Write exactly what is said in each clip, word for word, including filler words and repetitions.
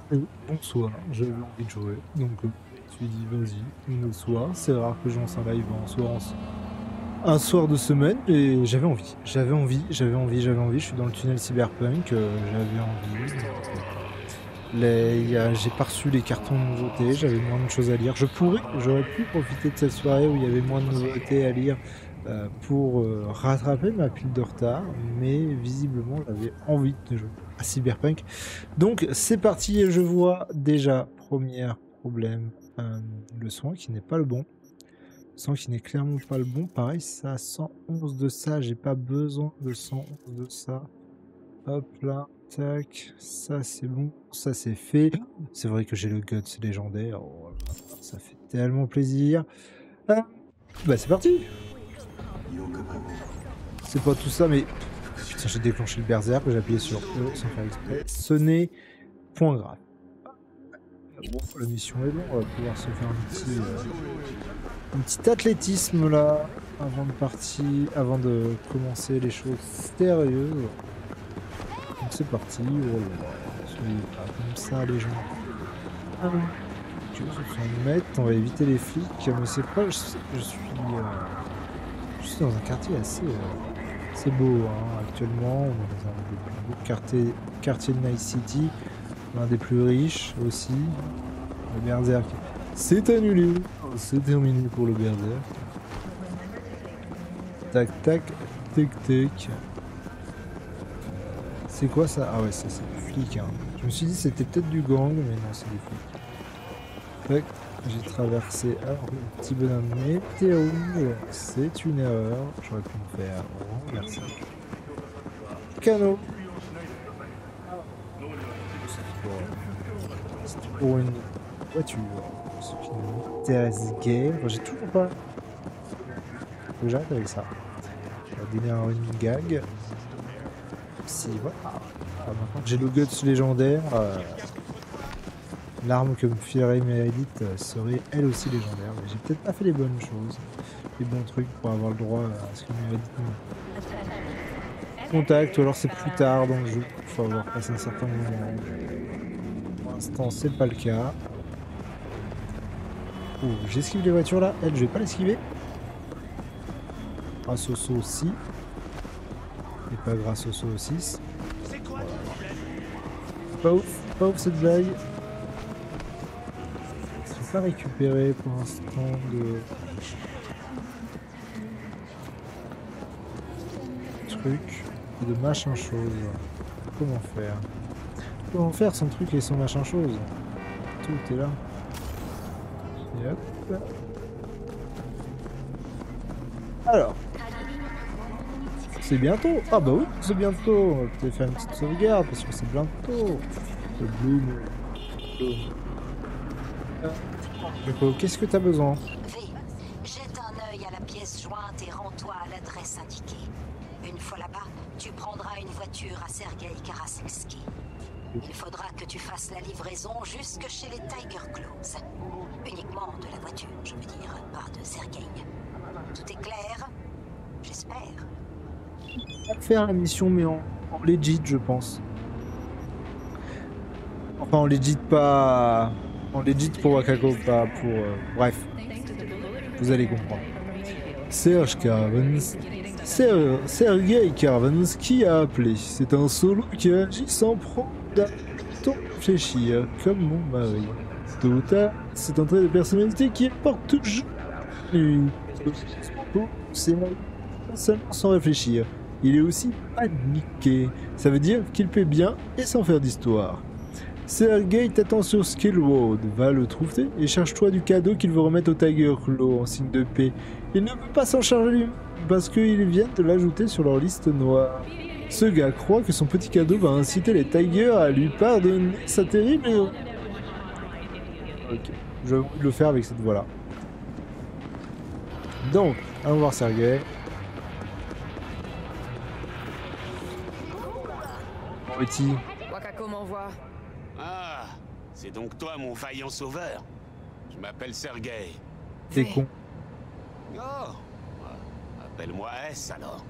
Euh, bonsoir, j'avais envie de jouer, donc euh, je me suis dit vas-y, le soir, c'est rare que je lance un live en soir, en s- un soir de semaine, et j'avais envie, j'avais envie, j'avais envie, j'avais envie, je suis dans le tunnel cyberpunk, euh, j'avais envie, donc, euh, les- il y a- j'ai pas reçu les cartons de nouveautés, j'avais moins de choses à lire, je pourrais, j'aurais pu profiter de cette soirée où il y avait moins de nouveautés à lire euh, pour euh, rattraper ma pile de retard, mais visiblement j'avais envie de jouer à Cyberpunk. Donc c'est parti et je vois déjà, premier problème, euh, le son qui n'est pas le bon. Le son qui n'est clairement pas le bon. Pareil, ça cent onze de ça, j'ai pas besoin de cent onze de ça. Hop là, tac, ça c'est bon, ça c'est fait. C'est vrai que j'ai le guts légendaire, oh là là, ça fait tellement plaisir. Ah, bah c'est parti. C'est pas tout ça, mais putain, j'ai déclenché le berserk, j'ai appuyé sur E sans faire exprès. Ce n'est point grave. Bon, la mission est longue, on va pouvoir se faire un petit, euh, un petit athlétisme là, avant de partir, avant de commencer les choses sérieuses. Donc c'est parti, oh là là, soyez pas comme ça les gens. Ah, ok, soixante mètres, on va éviter les flics, mais c'est pas, je, je suis, euh, je suis dans un quartier assez, euh, assez beau hein, actuellement, on est dans un des plus beaux quartiers, quartiers de Night City, l'un des plus riches aussi. Le Berserk, c'est annulé. C'est terminé pour le Berserk. Tac, tac, tic, tic. C'est quoi ça? Ah ouais, ça c'est des flics. Hein. Je me suis dit c'était peut-être du gang, mais non, c'est des flics. Tac, j'ai traversé. Alors, le petit bonhomme météo, c'est une erreur. J'aurais pu me faire renverser. Canot. C'est pour, c'est pour une voiture. Ce qui ne m'intéresse guère. Enfin, j'ai toujours pas. Faut que j'arrête avec ça. On va donner un running gag. Si, voilà. Ah, maintenant que j'ai le guts légendaire, euh, l'arme que me filerait Meredith euh, serait elle aussi légendaire. Mais j'ai peut-être pas fait les bonnes choses, les bons trucs pour avoir le droit à ce que Meredith me contacte, ou alors c'est plus tard dans le jeu. Il faut avoir passé un certain moment. Pour l'instant, c'est pas le cas. Oh, j'esquive les voitures là. Elle, je vais pas l'esquiver. Grâce au saut aussi. Et pas grâce au saut aussi. Voilà. Pas ouf, pas ouf cette blague. Je pas récupéré pour l'instant de trucs et de machin chose. Comment faire? Comment faire son truc et son machin chose? Tout est là. Et hop. Alors. C'est bientôt. Ah bah oui, c'est bientôt. On va peut-être faire une petite sauvegarde parce que c'est bientôt. Le Bloom. Bloom. Euh, Qu'est-ce que t'as besoin? V, jette un œil à la pièce jointe et rends-toi à l'adresse indiquée. Une fois là-bas, tu prendras une voiture à Sergei Karasevski. Il faudra que tu fasses la livraison jusque chez les Tiger Claws. Uniquement de la voiture, je veux dire, pas de Sergei. Tout est clair? J'espère. On va faire la mission, mais en, en legit, je pense. Enfin, en legit, pas. En legit pour Wakako, pas pour. Euh... Bref, vous allez comprendre. Serge Caravans. Ser... Sergei Karavansky a appelé. C'est un solo qui agit sans prendre temps réfléchir, comme mon mari. Tôt ou tard, c'est un trait de personnalité qui porte toujours lui. C'est seulement sans réfléchir. Il est aussi paniqué. Ça veut dire qu'il paie bien et sans faire d'histoire. Sergei t'attend sur Skill Road. Va le trouver et cherche-toi du cadeau qu'il veut remettre au Tiger Claw en signe de paix. Il ne peut pas s'en charger lui parce qu'ils viennent de l'ajouter sur leur liste noire. Ce gars croit que son petit cadeau va inciter les Tigers à lui pardonner sa terrible erreur. Ok, je vais le faire avec cette voix-là. Donc, allons voir Sergei. Bon, petit. Wakako m'envoie. Ah, c'est donc toi mon vaillant sauveur. Je m'appelle Sergei. T'es con. Oh, appelle-moi S alors.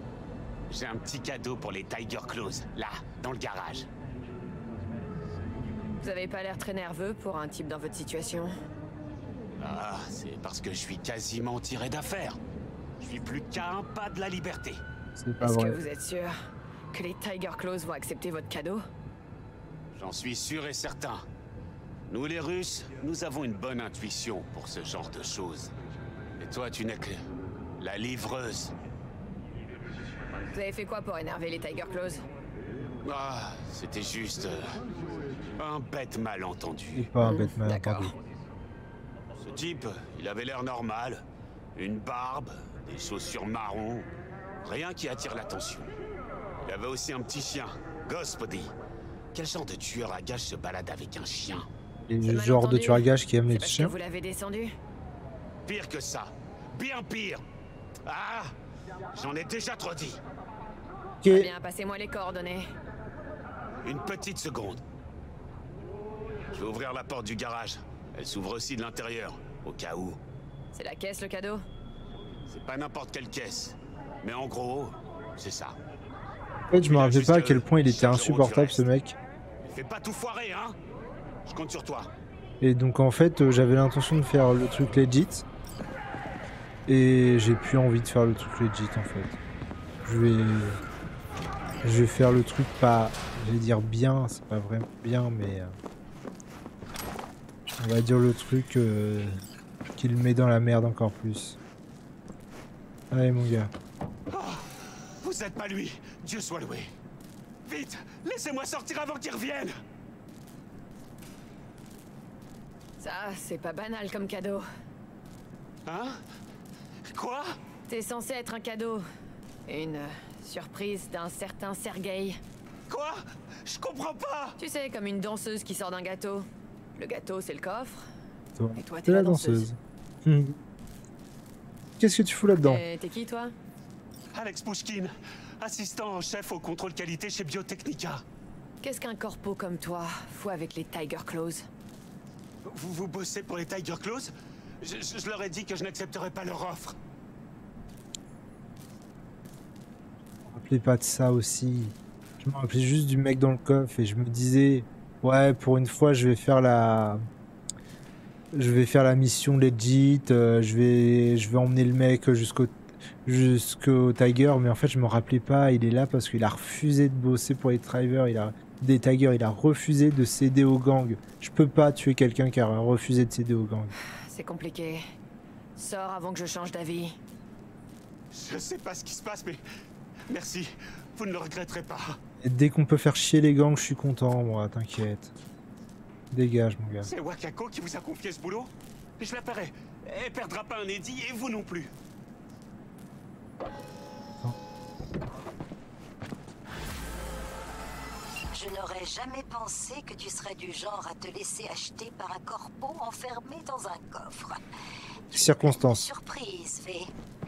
J'ai un petit cadeau pour les Tiger Claws, là, dans le garage. Vous avez pas l'air très nerveux pour un type dans votre situation. Ah, c'est parce que je suis quasiment tiré d'affaire. Je suis plus qu'à un pas de la liberté. C'est pas Est-ce vrai. que vous êtes sûr que les Tiger Claws vont accepter votre cadeau? J'en suis sûr et certain. Nous les Russes, nous avons une bonne intuition pour ce genre de choses. Et toi, tu n'es que la livreuse. Vous avez fait quoi pour énerver les Tiger Claws? Ah, c'était juste euh, un bête C'est malentendu. pas un Hmm, bête malentendu. d'accord. Ce type, il avait l'air normal. Une barbe, des chaussures marron. Rien qui attire l'attention. Il avait aussi un petit chien, Gospody. Quel genre de tueur à gages se balade avec un chien? Et C'est le genre de malentendu. tueur à gages qui aime C'est les parce chiens. que vous l'avez descendu? Pire que ça. Bien pire. Ah, j'en ai déjà trop dit. Ok. Très bien, passez-moi les coordonnées. Une petite seconde. Je vais ouvrir la porte du garage. Elle s'ouvre aussi de l'intérieur, au cas où. C'est la caisse, le cadeau? C'est pas n'importe quelle caisse. Mais en gros, c'est ça. En fait, je me rappelais pas à quel point il était insupportable ce mec. Fais pas tout foirer, hein. Je compte sur toi. Et donc en fait, euh, j'avais l'intention de faire le truc legit. Et j'ai plus envie de faire le truc legit en fait. Je vais... Je vais faire le truc pas... Je vais dire bien, c'est pas vraiment bien, mais... euh, On va dire le truc euh, qui le met dans la merde encore plus. Allez mon gars. Oh, vous êtes pas lui. Dieu soit loué. Vite, laissez-moi sortir avant qu'il revienne. Ça, c'est pas banal comme cadeau. Hein? Quoi? C'est censé être un cadeau. Une euh, surprise d'un certain Sergueï. Quoi? Je comprends pas. Tu sais, comme une danseuse qui sort d'un gâteau. Le gâteau, c'est le coffre. Toi, Et toi, t'es t'es la la danseuse. Hmm. Qu'est-ce que tu fous là-dedans? Et t'es qui, toi? Alex Pushkin, assistant en chef au contrôle qualité chez Biotechnica. Qu'est-ce qu'un corpo comme toi fout avec les Tiger Claws? Vous, vous bossez pour les Tiger Claws? je, je, je leur ai dit que je n'accepterais pas leur offre. Je me rappelais pas de ça aussi. Je me rappelais juste du mec dans le coffre et je me disais, ouais, pour une fois, je vais faire la, je vais faire la mission legit. euh, je vais, je vais emmener le mec jusqu'au, jusqu'au Tiger. Mais en fait, je me rappelais pas. Il est là parce qu'il a refusé de bosser pour les drivers. Il a des Tigers. Il a refusé de céder au gang. Je peux pas tuer quelqu'un qui a refusé de céder au gang. C'est compliqué. Sors avant que je change d'avis. Je sais pas ce qui se passe, mais merci. Vous ne le regretterez pas. Et dès qu'on peut faire chier les gangs, je suis content, moi. T'inquiète. Dégage, mon gars. C'est Wakako qui vous a confié ce boulot? Je la paierai. Elle perdra pas un Eddie et vous non plus. Je n'aurais jamais pensé que tu serais du genre à te laisser acheter par un corpo enfermé dans un coffre. Circonstances. Surprise, V.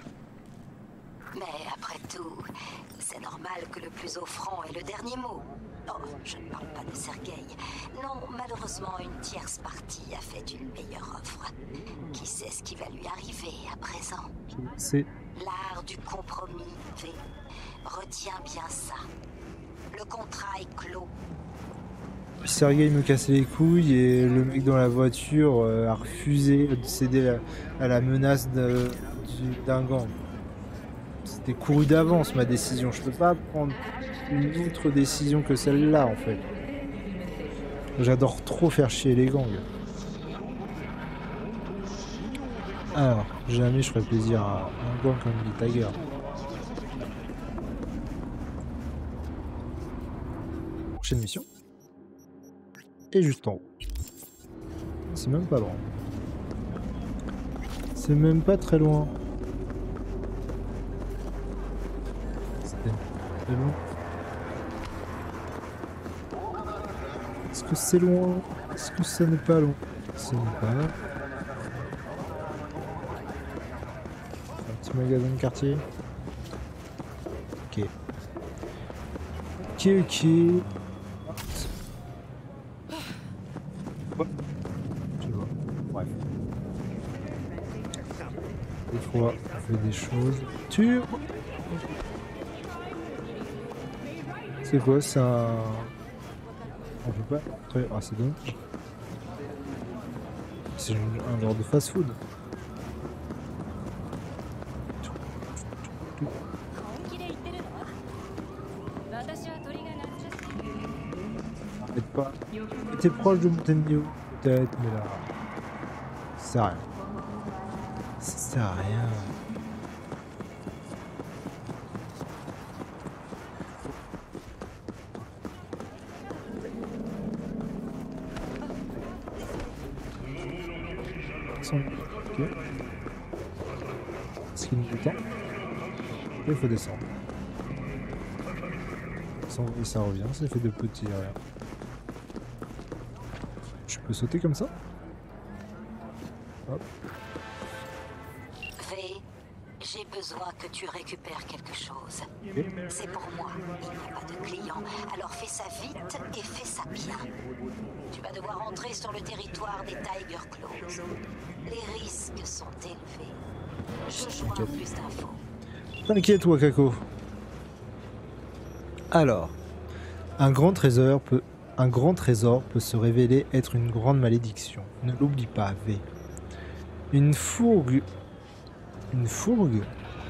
Mais après tout, c'est normal que le plus offrant ait le dernier mot. Oh, je ne parle pas de Sergueï. Non, malheureusement, une tierce partie a fait une meilleure offre. Qui sait ce qui va lui arriver à présent? C'est L'art du compromis, V. Retiens bien ça. Le contrat est clos. Sergueï me cassait les couilles et le mec dans la voiture euh, a refusé de céder la- à la menace de- du- d'un gang. C'était couru d'avance ma décision. Je peux pas prendre une autre décision que celle-là en fait. J'adore trop faire chier les gangs. Alors, jamais je ferais plaisir à un gang comme les Tigers. Prochaine mission. Et juste en haut. C'est même pas loin. C'est même pas très loin. C'était très loin. Est-ce que c'est loin? Est-ce que ça n'est pas loin? Ce n'est pas. Un petit magasin de quartier. Ok. Ok, ok. Tu vois. Bref. Des fois, on fait des choses. Tu. C'est quoi? C'est un. On peut pas rentrer. Ah, c'est dommage. C'est un genre de fast-food. Arrête pas. T'es proche de monter de niveau, peut-être, mais là. Ça sert à rien. Ça sert à rien. Ok. Est-ce qu'il nous du temps? Il faut descendre. Et ça revient, ça fait de petits rien. Je peux sauter comme ça? Hop. V, j'ai besoin que tu récupères quelque chose. Okay. C'est pour moi. Il n'y a pas de client. Alors fais ça vite et fais ça bien. Tu vas devoir entrer sur le territoire des Tiger Claws. Les risques sont élevés. Je joins plus d'infos. T'inquiète, Wakako. Alors, un grand trésor peut, un grand trésor peut se révéler être une grande malédiction. Ne l'oublie pas, V. Une fourgue. Une fourgue.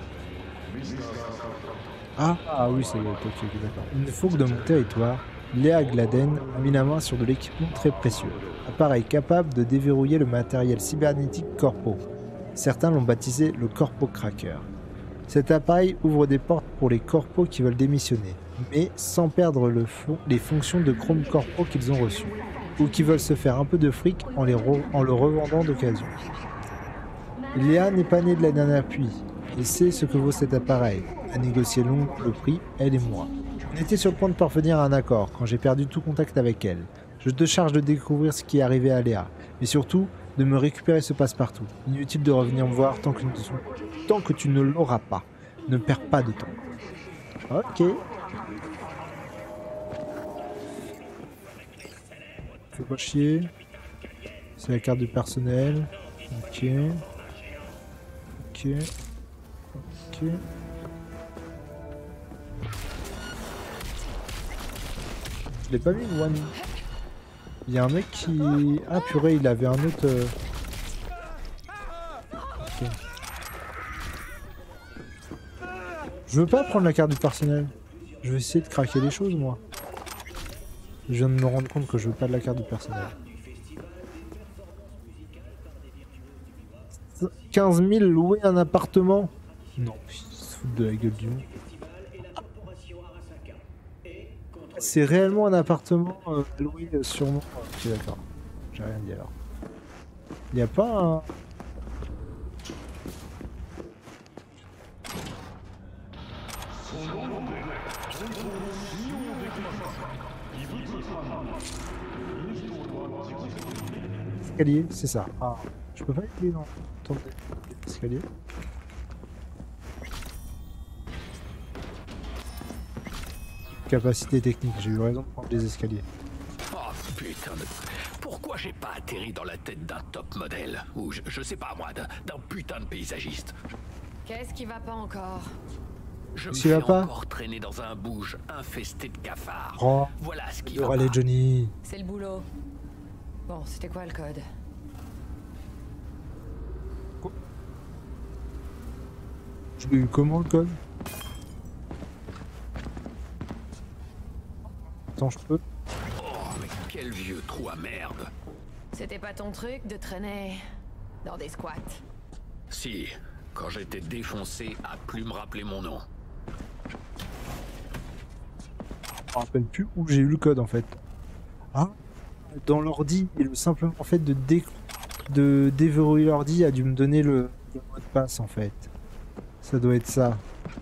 Ah, ah oui, c'est ok, ok, d'accord. Une fourgue de mon territoire. Léa Gladen a mis la main sur de l'équipement très précieux. Appareil capable de déverrouiller le matériel cybernétique Corpo. Certains l'ont baptisé le Corpo Cracker. Cet appareil ouvre des portes pour les corpos qui veulent démissionner, mais sans perdre le fond, les fonctions de Chrome Corpo qu'ils ont reçues, ou qui veulent se faire un peu de fric en, les en le revendant d'occasion. Léa n'est pas née de la dernière pluie, et sait ce que vaut cet appareil. A négocié long le prix, elle et moi. On était sur le point de parvenir à un accord quand j'ai perdu tout contact avec elle. Je te charge de découvrir ce qui est arrivé à Léa, mais surtout de me récupérer ce passe-partout. Inutile de revenir me voir tant que, tant que tu ne l'auras pas. Ne perds pas de temps. Ok. Fais pas chier. C'est la carte du personnel. Ok. Ok. Ok. Je l'ai pas mis, One. Il y a un mec qui... Ah purée, il avait un autre... Euh... Okay. Je veux pas prendre la carte du personnel. Je vais essayer de craquer les choses, moi. Je viens de me rendre compte que je veux pas de la carte du personnel. quinze mille louer un appartement? Non, ils se foutent de la gueule du monde. C'est réellement un appartement euh, loué euh, sûrement. Ok, d'accord. J'ai rien dit alors. Il n'y a pas un... Escalier, c'est ça. Ah, je peux pas y aller dans l'escalier. Capacité technique, j'ai eu raison de prendre les escaliers. Oh putain de... Pourquoi j'ai pas atterri dans la tête d'un top modèle? Ou je, je sais pas moi, d'un putain de paysagiste? Qu'est-ce qui va pas encore? Je me Tu fais vas pas encore traîner dans un bouge infesté de cafards. Oh, voilà ce qui va va aller pas. Johnny. C'est le boulot. Bon, c'était quoi le code? Quoi? Je l'ai eu comment le code? Attends, je peux? Oh, mais quel vieux trou à merde. C'était pas ton truc de traîner dans des squats? Si, quand j'étais défoncé à plus me rappeler mon nom. Je me rappelle plus où j'ai eu le code en fait. Ah, dans l'ordi, et le simple en fait de, dé... de déverrouiller l'ordi a dû me donner le... le mot de passe en fait. Ça doit être ça.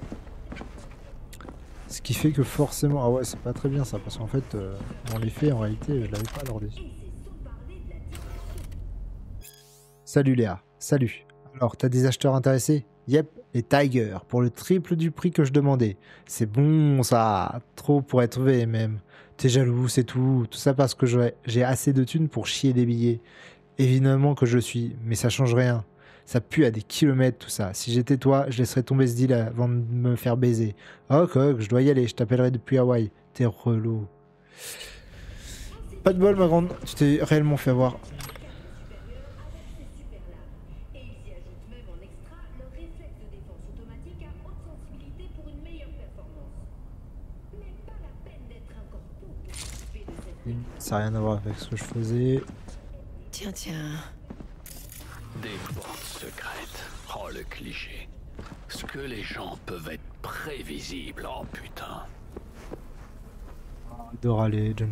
Ce qui fait que forcément... Ah ouais, c'est pas très bien ça, parce qu'en fait, euh, dans les faits, en réalité, je l'avais pas l'ordi. Salut Léa, salut. Alors, t'as des acheteurs intéressés? Yep, les Tiger, pour le triple du prix que je demandais. C'est bon ça, trop pour être vrai même. T'es jaloux, c'est tout. Tout ça parce que j'ai assez de thunes pour chier des billets. Évidemment que je suis, mais ça change rien. Ça pue à des kilomètres tout ça. Si j'étais toi, je laisserais tomber ce deal avant de me faire baiser. Oh coq, je dois y aller, je t'appellerai depuis Hawaï. T'es relou. Pas de bol, ma grande. Tu t'es réellement fait avoir. Ça n'a rien à voir avec ce que je faisais. Tiens, tiens. Des portes secrètes. Oh, le cliché. Ce que les gens peuvent être prévisibles, oh putain. Adore aller, John.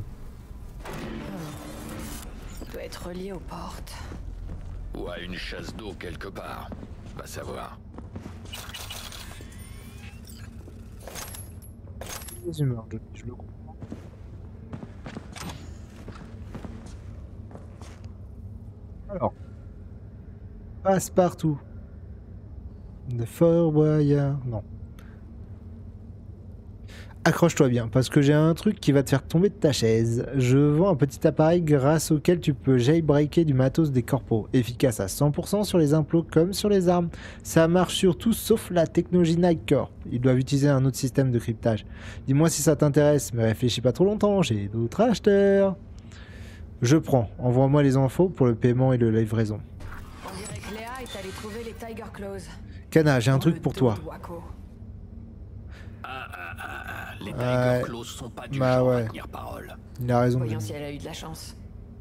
Il doit être relié aux portes. Ou à une chasse d'eau quelque part. Va savoir. Les humeurs, John, je le comprends. Alors. Passe partout. De Fort Boyard. Non. Accroche-toi bien, parce que j'ai un truc qui va te faire tomber de ta chaise. Je vends un petit appareil grâce auquel tu peux jailbreaker du matos des corpos. Efficace à cent pour cent sur les implots comme sur les armes. Ça marche sur tout sauf la technologie Nightcore. Ils doivent utiliser un autre système de cryptage. Dis-moi si ça t'intéresse, mais réfléchis pas trop longtemps, j'ai d'autres acheteurs. Je prends. Envoie-moi les infos pour le paiement et le livraison. On dirait que Léa est allée trouver les Tiger Claws. Kana, j'ai un Dans truc le pour dos toi. de Waco. Ah, ah, ah, ah. Les Tiger Ouais. Claws sont pas du Bah genre ouais. à tenir parole. Il a raison. Voyons Denis. si elle a eu de la chance.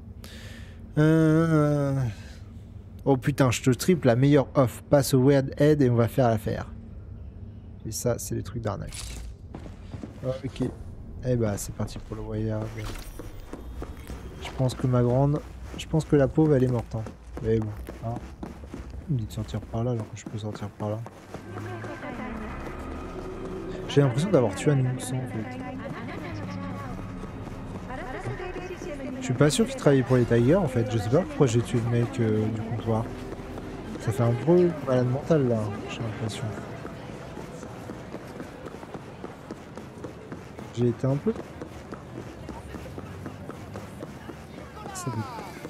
Euh... Oh putain, je te triple la meilleure off. Passe au Weird Head et on va faire l'affaire. Et ça, c'est les trucs d'arnaque. Ok. Eh bah, c'est parti pour le Weird. Je pense que ma grande... Je pense que la pauvre, elle est morte. Hein. Mais bon. Hein. Il me dit de sortir par là alors que je peux sortir par là. J'ai l'impression d'avoir tué un innocent en fait. Je suis pas sûr qu'il travaillait pour les Tigers en fait. Je sais pas pourquoi j'ai tué le mec euh, du comptoir. Ça fait un peu malade mental là, j'ai l'impression. J'ai été un peu. C'est bon.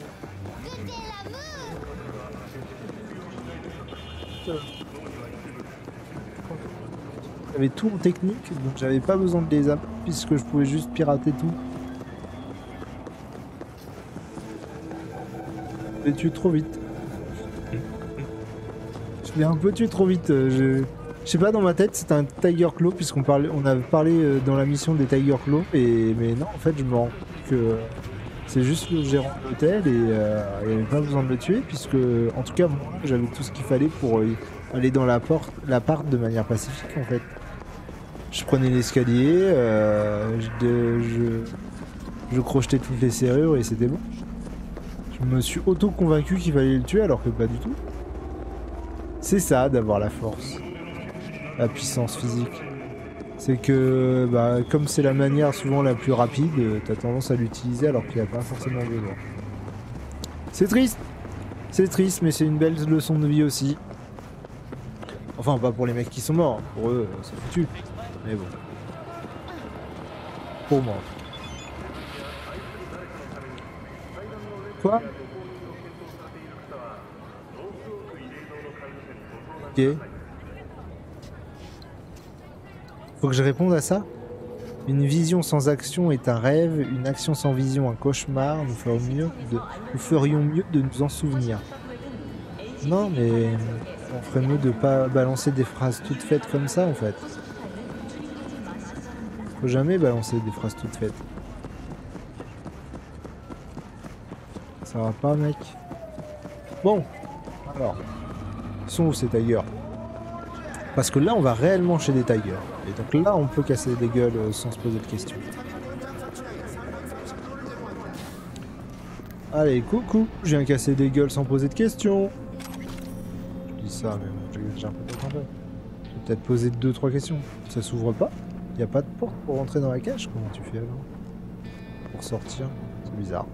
J'avais tout en technique, donc j'avais pas besoin de les apps puisque je pouvais juste pirater tout. Je l'ai tué trop vite. Je l'ai un peu tué trop vite. Je, je sais pas, dans ma tête c'était un Tiger Claw puisqu'on parlait, on avait parlé euh, dans la mission des Tiger Claw et mais non en fait je me rends compte que c'est juste le gérant de l'hôtel et euh, il n'y avait pas besoin de le tuer puisque en tout cas moi j'avais tout ce qu'il fallait pour euh, aller dans la porte, l'appart de manière pacifique en fait. Je prenais l'escalier, euh, je, je, je crochetais toutes les serrures et c'était bon. Je me suis auto-convaincu qu'il fallait le tuer alors que pas du tout. C'est ça d'avoir la force, la puissance physique. C'est que bah, comme c'est la manière souvent la plus rapide, t'as tendance à l'utiliser alors qu'il n'y a pas forcément besoin. C'est triste, c'est triste mais c'est une belle leçon de vie aussi. Enfin pas pour les mecs qui sont morts, pour eux c'est foutu. Mais bon. Pour moi. Quoi? Ok. Faut que je réponde à ça? Une vision sans action est un rêve, une action sans vision un cauchemar, nous ferions mieux de, nous ferions mieux de nous en souvenir. Non mais on ferait mieux de pas balancer des phrases toutes faites comme ça en fait. Faut jamais balancer des phrases toutes faites. Ça va pas mec. Bon, alors, sont où ces tigers? Parce que là on va réellement chez des tigers. Et donc là on peut casser des gueules euh, sans se poser de questions. Allez, coucou, je viens casser des gueules sans poser de questions. Je dis ça mais bon, j'ai un peu de temps. Je vais peut-être poser deux trois questions. Ça s'ouvre pas? Y a pas de porte pour rentrer dans la cage? Comment tu fais alors? Pour sortir? C'est bizarre.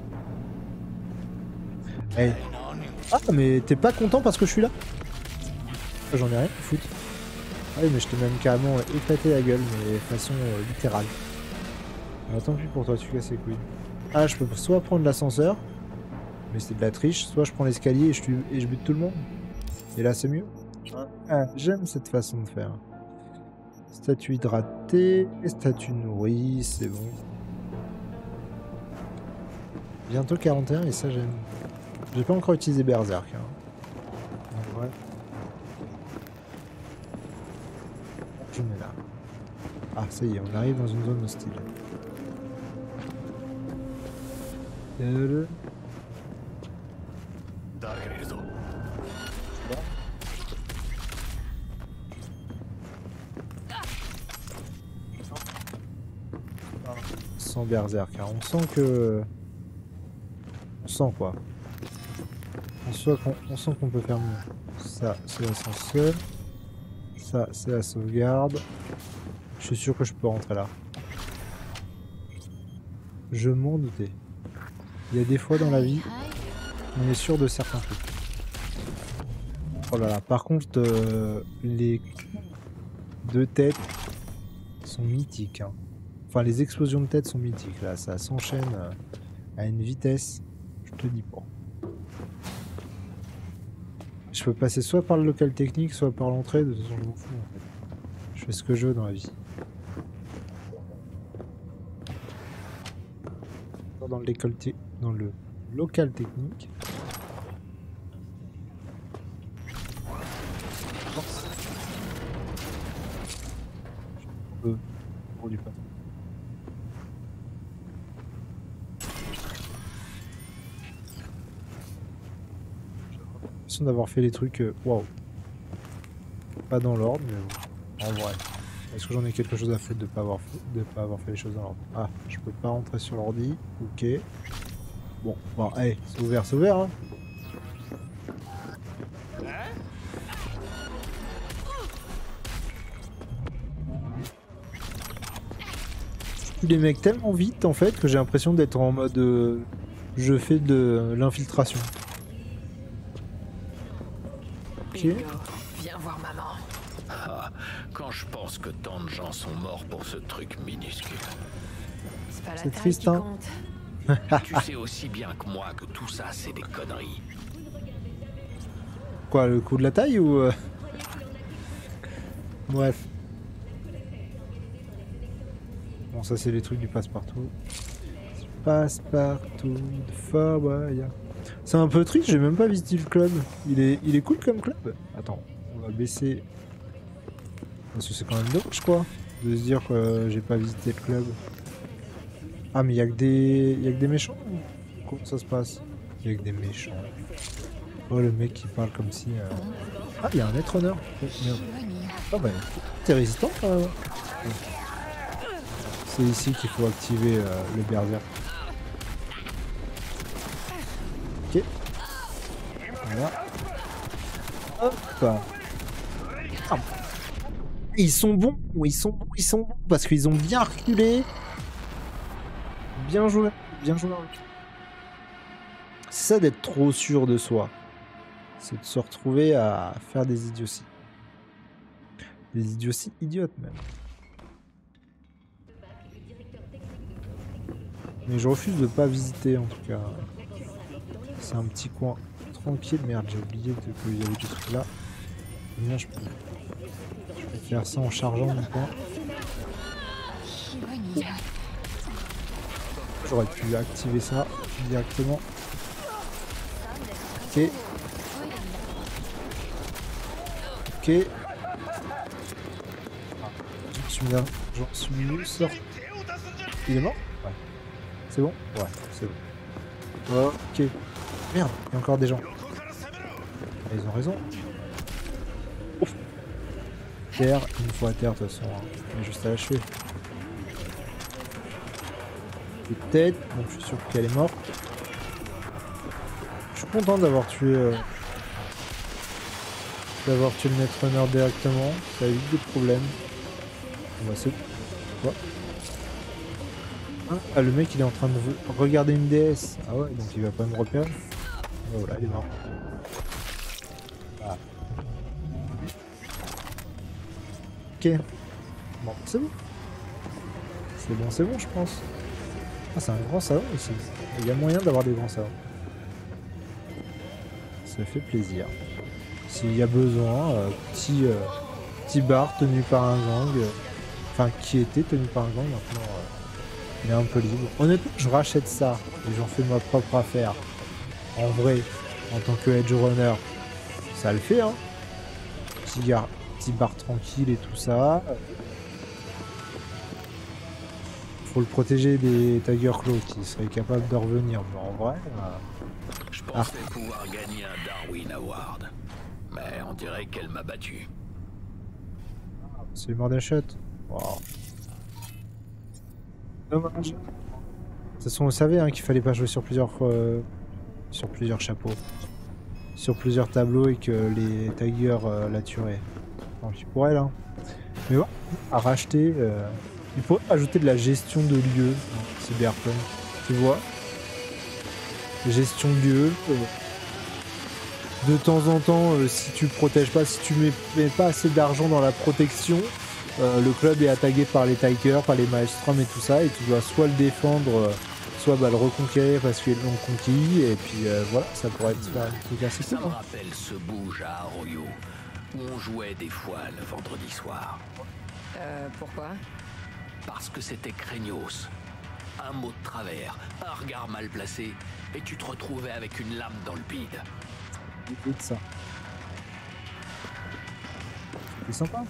Hey. Ah mais t'es pas content parce que je suis là? J'en ai rien à foutre. Ah oui mais je t'ai même carrément éclaté la gueule mais de façon euh, littérale. Alors, tant pis pour toi, tu casses les couilles. Ah je peux soit prendre l'ascenseur, mais c'est de la triche, soit je prends l'escalier et je, tue- et je bute tout le monde. Et là c'est mieux. Ah, j'aime cette façon de faire. Statue hydratée, statue nourrie, c'est bon. Bientôt quarante et un et ça j'aime. J'ai pas encore utilisé Berserk. Hein. En vrai. Je mets là. Ah ça y est, on arrive dans une zone hostile. Euh... Sans Berserk, hein. On sent que... On sent quoi. On sent qu'on on sent qu'on peut faire mieux. Ça, c'est l'ascenseur. Ça, c'est la sauvegarde. Je suis sûr que je peux rentrer là. Je m'en doutais. Il y a des fois dans la vie, on est sûr de certains trucs. Oh là là, par contre, euh, les deux têtes sont mythiques. Hein. Enfin, les explosions de tête sont mythiques. Là, ça s'enchaîne euh, à une vitesse, je te dis pas. Je peux passer soit par le local technique, soit par l'entrée. De toute façon, je m'en fous. En fait. Je fais ce que je veux dans la vie. Dans le, dans le local technique. Euh, pour du pas. J'ai l'impression d'avoir fait les trucs. Waouh. Wow. Pas dans l'ordre, mais bon. En vrai. Est-ce que j'en ai quelque chose à foutre de pas avoir fait, de pas avoir fait les choses dans l'ordre? Ah, je peux pas rentrer sur l'ordi. Ok. Bon, bon, allez, hey, c'est ouvert, c'est ouvert, hein. Je tue les mecs tellement vite en fait que j'ai l'impression d'être en mode euh, je fais de l'infiltration. Ok. Viens voir maman. Ah, quand je pense que tant de gens sont morts pour ce truc minuscule. C'est pas la C'est taille triste, qui hein. compte. Tu sais aussi bien que moi que tout ça c'est des conneries. Quoi, le coup de la taille ou... euh... Bref. Bon, ça c'est les trucs du passe-partout. Passe-partout de Fort Boyard. C'est un peu triste, j'ai même pas visité le club. Il est, il est cool comme club. Attends, on va baisser... Parce que c'est quand même dommage quoi, de se dire que j'ai pas visité le club. Ah mais il y a que des... Il y a que des méchants. Comment ça se passe? Il y a que des méchants. Oh le mec qui parle comme si... Euh... Ah il y a un Netrunner. Oh, merde. Oh bah t'es résistant quand même. C'est ici qu'il faut activer euh, le Berserk. Ok. Voilà. Hop. Ah. Ils sont bons, ils sont bons, ils sont bons parce qu'ils ont bien reculé. Bien joué, bien joué. C'est ça d'être trop sûr de soi. C'est de se retrouver à faire des idioties. Des idioties idiotes même. Mais je refuse de pas visiter en tout cas. C'est un petit coin tranquille. Merde, j'ai oublié qu'il y avait du truc là. Bien, je peux... je peux faire ça en chargeant mon coin. J'aurais pu activer ça directement. Ok. Ok. Ah, j'en suis là. J'en suis sorti. Il est mort? Ouais. C'est bon? Ouais, c'est bon. Ok. Merde, il y a encore des gens. Ah, ils ont raison. Ouf. Terre, une fois à terre, de toute façon, hein. On est juste à l'achever. Tête, donc je suis sûr qu'elle est morte. Je suis content d'avoir tué euh, d'avoir tué le Netrunner directement, ça évite des problèmes. On va se... Quoi? Ah, le mec il est en train de regarder une déesse. Ah ouais, donc il va pas me repérer. Oh là, il est mort. Ah. Ok. Bon, c'est bon. C'est bon, c'est bon, je pense. Ah, c'est un grand salon ici. Il y a moyen d'avoir des grands salons. Ça fait plaisir. S'il y a besoin, euh, petit, euh, petit bar tenu par un gang. Euh, enfin, qui était tenu par un gang maintenant. Euh, Il est un peu libre. Honnêtement, je rachète ça et j'en fais ma propre affaire. En vrai, en tant que edge runner, ça le fait, hein. Petit, gar... petit bar tranquille et tout ça. Faut le protéger des Tiger Claws qui seraient capables de revenir. Mais en vrai... Euh... Je pensais ah. pouvoir gagner un Darwin Award. Mais on dirait qu'elle m'a battu. C'est mort d'un shot. Wow. Dommage. De toute façon, on savait hein, qu'il fallait pas jouer sur plusieurs, euh, sur plusieurs chapeaux, sur plusieurs tableaux et que les Tigers euh, la tueraient. Donc il pourrait là. Mais ouais, à racheter, euh, il pourrait ajouter de la gestion de lieux, hein, Cyberpunk. Tu vois, gestion de lieux. Euh, de temps en temps, euh, si tu protèges pas, si tu mets, mets pas assez d'argent dans la protection. Euh, le club est attaqué par les Tigers, par les Maelstrom et tout ça, et tu dois soit le défendre, euh, soit bah, le reconquérir parce qu'ils l'ont conquis, et puis euh, voilà, ça pourrait être faire un truc assez cool. Ça me rappelle ce bouge à Arroyo, où on jouait des fois le vendredi soir. Euh, pourquoi? Parce que c'était craignos. Un mot de travers, un regard mal placé, et tu te retrouvais avec une lame dans le bide. Écoute ça. C'est sympa.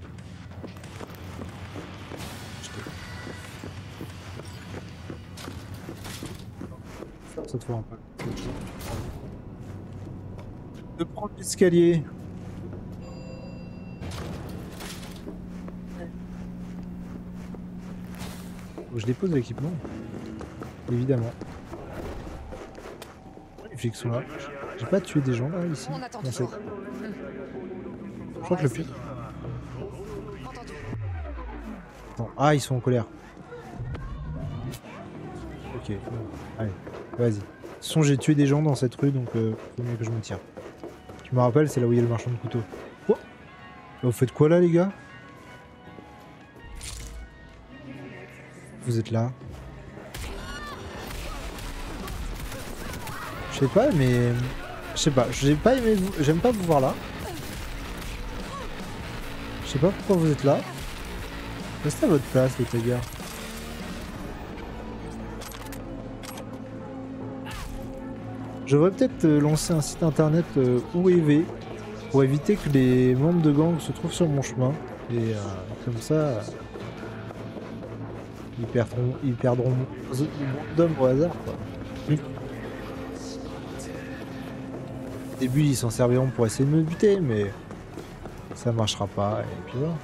Cette fois un peu. De prendre l'escalier. Je dépose l'équipement. Évidemment. Les flics sont là. J'ai pas tué des gens là ici. On attend cette... toujours. Je crois que le pire. Attends. Ah, ils sont en colère. Ok, allez, vas-y. De toute façon, j'ai tué des gens dans cette rue, donc euh, faut mieux que je me tire. Tu me rappelles, c'est là où il y a le marchand de couteaux. Oh, vous faites quoi là, les gars? Vous êtes là? Je sais pas, mais... Je sais pas, j'ai pas aimé vous... J'aime pas vous voir là. Je sais pas pourquoi vous êtes là. Restez à votre place, les Tigers. Je devrais peut-être euh, lancer un site internet euh, O E V pour éviter que les membres de gang se trouvent sur mon chemin. Et euh, comme ça, euh, ils perdront, ils perdront d'hommes au hasard, quoi. Au début, ils s'en serviront pour essayer de me buter, mais ça marchera pas. Et puis voilà.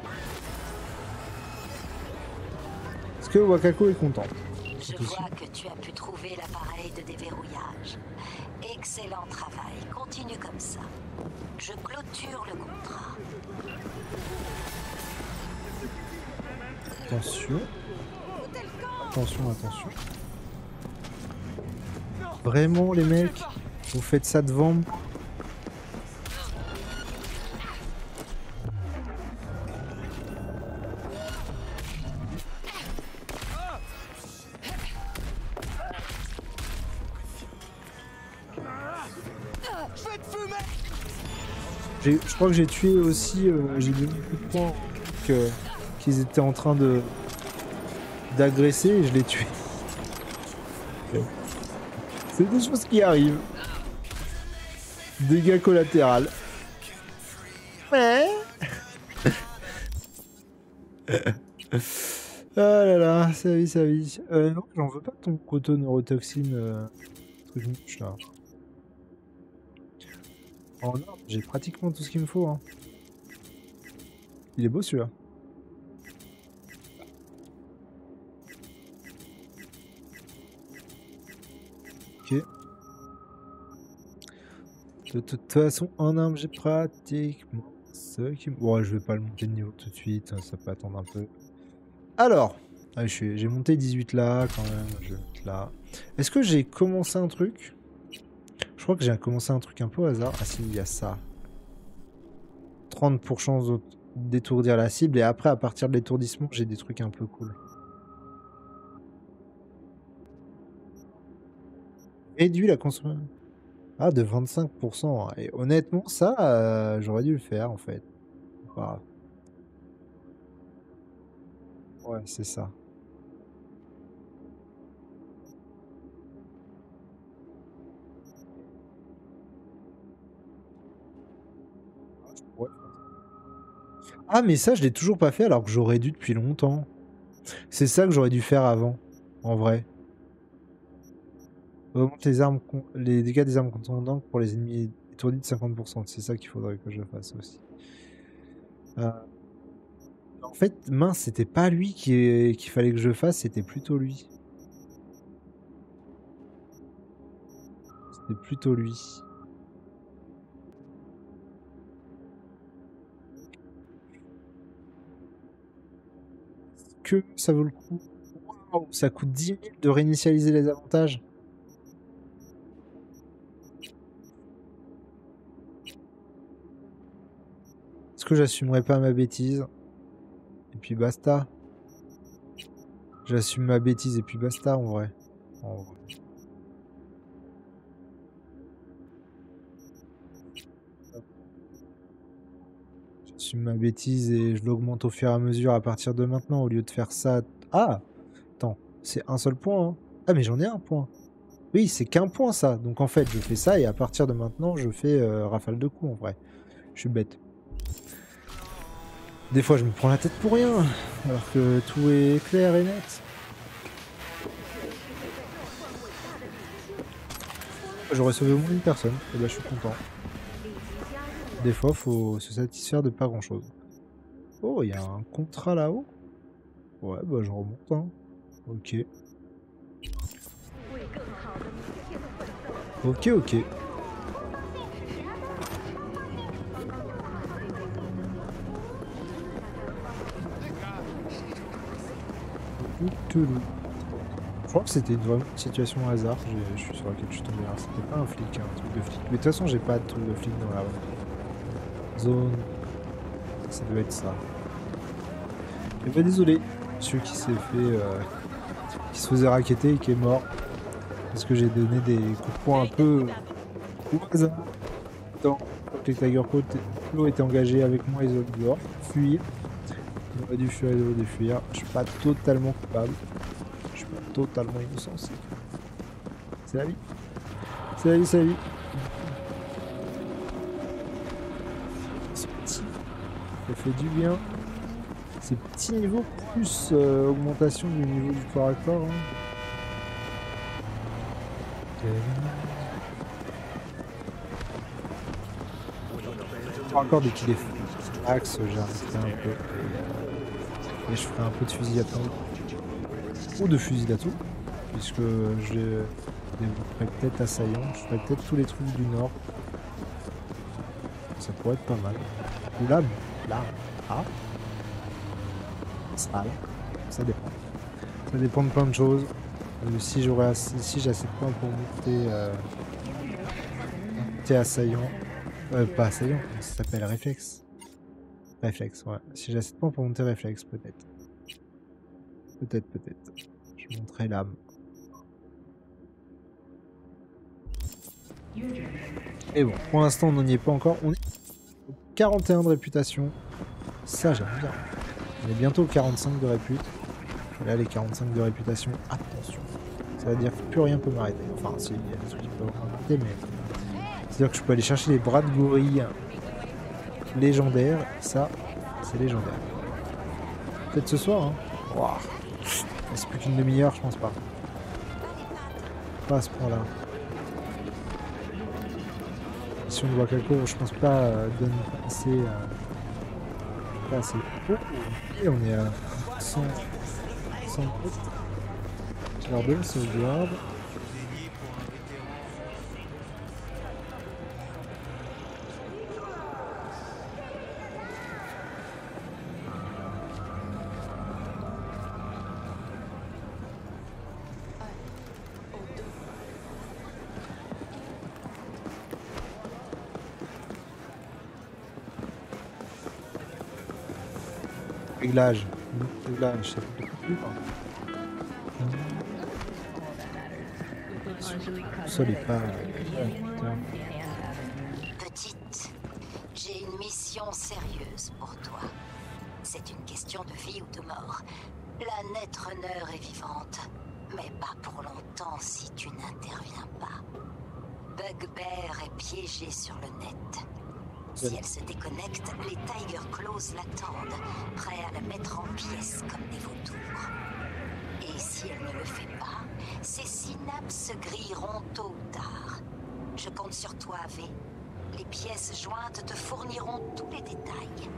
Est-ce que Wakako est content? Je vois que tu as pu trouver l'appareil de déverrouillage. Excellent travail, continue comme ça. Je clôture le contrat. Attention. Attention, attention. Vraiment les mecs, vous faites ça devant moi? Je crois que j'ai tué aussi, euh, j'ai donné beaucoup de points que qu'ils étaient en train de d'agresser et je l'ai tué. C'est des choses qui arrivent. Dégâts collatéraux. Ouais. Ah là là, sa vie, sa vie. Euh, non, j'en veux pas ton cotoneurotoxine, euh, truc mouche là. Oh non, j'ai pratiquement tout ce qu'il me faut. Hein. Il est beau celui-là. Ok. De toute façon, en arme, j'ai pratiquement ce qui me... Ouais, je vais pas le monter de niveau tout de suite, ça peut attendre un peu. Alors, ah, j'ai monté dix-huit là, quand même, je vais mettre là. Est-ce que j'ai commencé un truc ? Je crois que j'ai commencé un truc un peu au hasard. Ah si, il y a ça. trente pour cent d'étourdir la cible. Et après, à partir de l'étourdissement, j'ai des trucs un peu cool. Réduit la consommation. Ah, de vingt-cinq pour cent. Et honnêtement, ça, euh, j'aurais dû le faire, en fait. Voilà. Ouais, c'est ça. Ah, mais ça, je l'ai toujours pas fait alors que j'aurais dû depuis longtemps. C'est ça que j'aurais dû faire avant, en vrai. Augmente les armes, con- les dégâts des armes contendantes pour les ennemis étourdis de cinquante pour cent. C'est ça qu'il faudrait que je fasse aussi. Euh, En fait, mince, c'était pas lui qui qu'il fallait que je fasse, c'était plutôt lui. C'était plutôt lui. Que ça vaut le coup. Waouh, ça coûte dix mille de réinitialiser les avantages. Est-ce que j'assumerai pas ma bêtise? Et puis basta. J'assume ma bêtise et puis basta en vrai. En vrai. J'assume ma bêtise et je l'augmente au fur et à mesure à partir de maintenant au lieu de faire ça. Ah! Attends, c'est un seul point. Hein. Ah mais j'en ai un point. Oui, c'est qu'un point ça. Donc en fait, je fais ça et à partir de maintenant, je fais euh, rafale de coups en vrai. Je suis bête. Des fois, je me prends la tête pour rien, alors que tout est clair et net. J'aurais sauvé au moins une personne, et bah je suis content. Des fois, faut se satisfaire de pas grand chose. Oh, il y a un contrat là-haut. Ouais, bah je remonte. Hein. Ok. Ok, ok. Je crois que c'était une vraie situation au hasard, je suis sur laquelle je suis tombé là. C'était pas un flic, un truc de flic. Mais de toute façon, j'ai pas de truc de flic dans la zone. Ça doit être ça. Et bah désolé, celui qui s'est fait. Euh, qui se faisait racketter et qui est mort. Parce que j'ai donné des coups de poing un peu au hasard. Quand les Tiger Claw étaient engagés avec moi, ils ont dû dehors, fuir. Ils auraient dû fuir, ils auraient dû fuir. Je suis pas totalement coupable. Je suis pas totalement innocent aussi. C'est la vie. C'est la vie, c'est la vie. C'est petit. Ça fait du bien. Ces petits niveaux plus euh, augmentation du niveau du corps à corps. Hein. Encore des kills axe, j'ai arrêté un peu. Et je ferai un peu de fusil à pompe. Ou de fusil d'assaut. Puisque je développerai peut-être assaillant. Je ferai peut-être tous les trucs du nord. Ça pourrait être pas mal. Ou là, là. Ah. Ça, ça dépend. Ça dépend de plein de choses. Euh, si j'aurais assez, si j'ai assez de points pour monter, euh, monter assaillant. Euh, pas assaillant, ça s'appelle réflexe. Réflexe, ouais. Si j'ai assez de points pour monter réflexe, peut-être. Peut-être, peut-être. Je monterai l'âme. Et bon, pour l'instant, on n'y est pas encore. On est quarante et un de réputation. Ça, j'aime bien. On est bientôt quarante-cinq de répute. Et là, les quarante-cinq de réputation, attention. Ça veut dire que plus rien peut m'arrêter. Enfin, si, il y a des trucs qui peuvent m'arrêter, mais... C'est-à-dire que je peux aller chercher les bras de gorille légendaires. Ça, c'est légendaire. Peut-être ce soir, hein. Wow. C'est plus qu'une demi-heure, je pense pas. Pas à ce point-là. Si on voit quelque chose, je pense pas euh, donner assez... Euh, pas assez. Oh, et on est à cent... cent... Je leur donne sauvegarde. Réglage. Réglage, ça fait plus pas. Le sol est pas... Petite, j'ai une mission sérieuse pour toi. C'est une question de vie ou de mort. La Netrunner est vivante, mais pas pour longtemps si tu n'interviens pas. Bugbear est piégé sur le net. Si elle se déconnecte, les Tiger Claws l'attendent, prêts à la mettre en pièces comme des vautours. Et si elle ne le fait pas, ses synapses se grilleront tôt ou tard. Je compte sur toi, V. Les pièces jointes te fourniront tous les détails.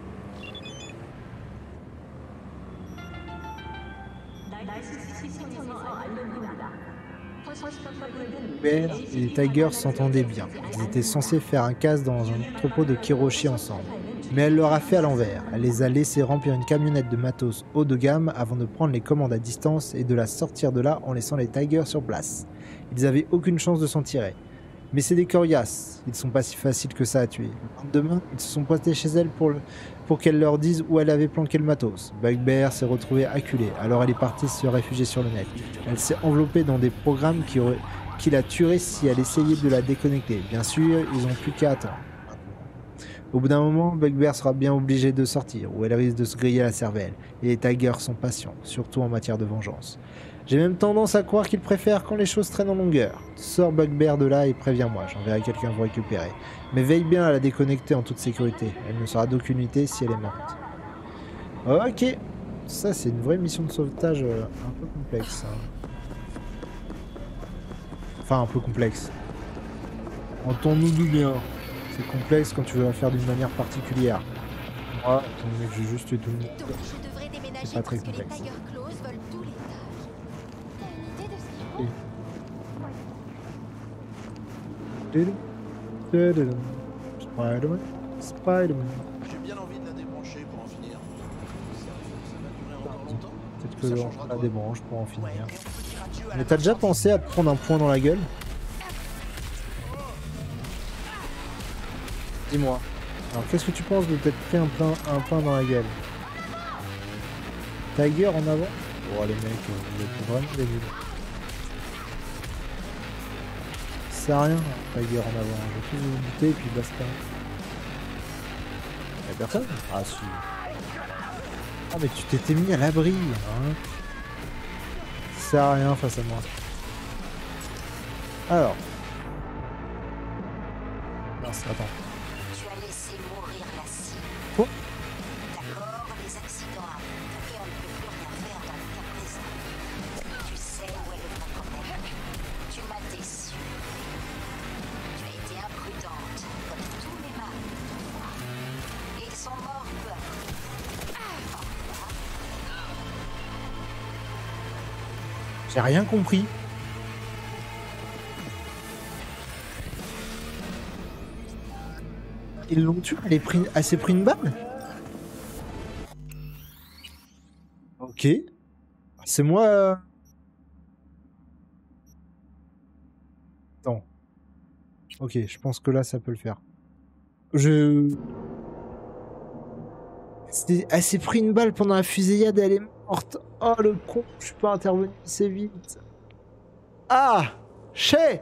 Bear et les Tigers s'entendaient bien. Ils étaient censés faire un casse dans un entrepôt de Kiroshi ensemble. Mais elle leur a fait à l'envers. Elle les a laissés remplir une camionnette de matos haut de gamme avant de prendre les commandes à distance et de la sortir de là en laissant les Tigers sur place. Ils avaient aucune chance de s'en tirer. Mais c'est des coriaces. Ils sont pas si faciles que ça à tuer. Le lendemain, ils se sont pointés chez elle pour, le... pour qu'elle leur dise où elle avait planqué le matos. Bugbear s'est retrouvée acculée. Alors elle est partie se réfugier sur le net. Elle s'est enveloppée dans des programmes qui, auraient... qui la tueraient si elle essayait de la déconnecter. Bien sûr, ils n'ont plus qu'à attendre. Au bout d'un moment, Bugbear sera bien obligé de sortir, ou elle risque de se griller la cervelle. Et les Tigers sont patients, surtout en matière de vengeance. J'ai même tendance à croire qu'ils préfèrent quand les choses traînent en longueur. Sors Bugbear de là et préviens-moi, j'enverrai quelqu'un vous récupérer. Mais veille bien à la déconnecter en toute sécurité. Elle ne sera d'aucune utilité si elle est morte. Ok. Ça, c'est une vraie mission de sauvetage euh, un peu complexe. Hein. Enfin, un peu complexe. Entends-nous bien. C'est complexe quand tu veux la faire d'une manière particulière. Moi, étant donné que j'ai juste tué tout le monde, c'est pas très complexe. Spider-Man, Spider-Man. J'ai bien envie de la débrancher pour en finir. Ça va durer encore longtemps. Peut-être que on la débranche pour en finir. Mais t'as déjà pensé à te prendre un point dans la gueule? Dis-moi. Alors qu'est-ce que tu penses de t'être pris un pain, un pain dans la gueule? Tiger en avant? Oh les mecs, vous êtes vraiment des nuls. Ça sert à rien, Tiger en avant. Je vais tous vous buter et puis basta. Y'a personne? Ah si. Ah mais tu t'étais mis à l'abri, hein. Ça sert à rien face à moi. Alors. Non, attends. Quoi? D'accord, les accidents arrivent et on ne peut plus rien faire dans le cas présent. Tu sais où est le vrai problème. Tu m'as déçu. Tu as été imprudente, comme tous les maris d'autrefois. Et ils sont morts peu à peu. J'ai rien compris. Ils l'ont tué, elle, est pris... elle s'est pris une balle. Ok. C'est moi... Euh... Attends. Ok, je pense que là, ça peut le faire. Je... Elle s'est pris une balle pendant la fusillade et elle est morte. Oh, le con, je suis pas intervenu assez vite. Ah, Chez.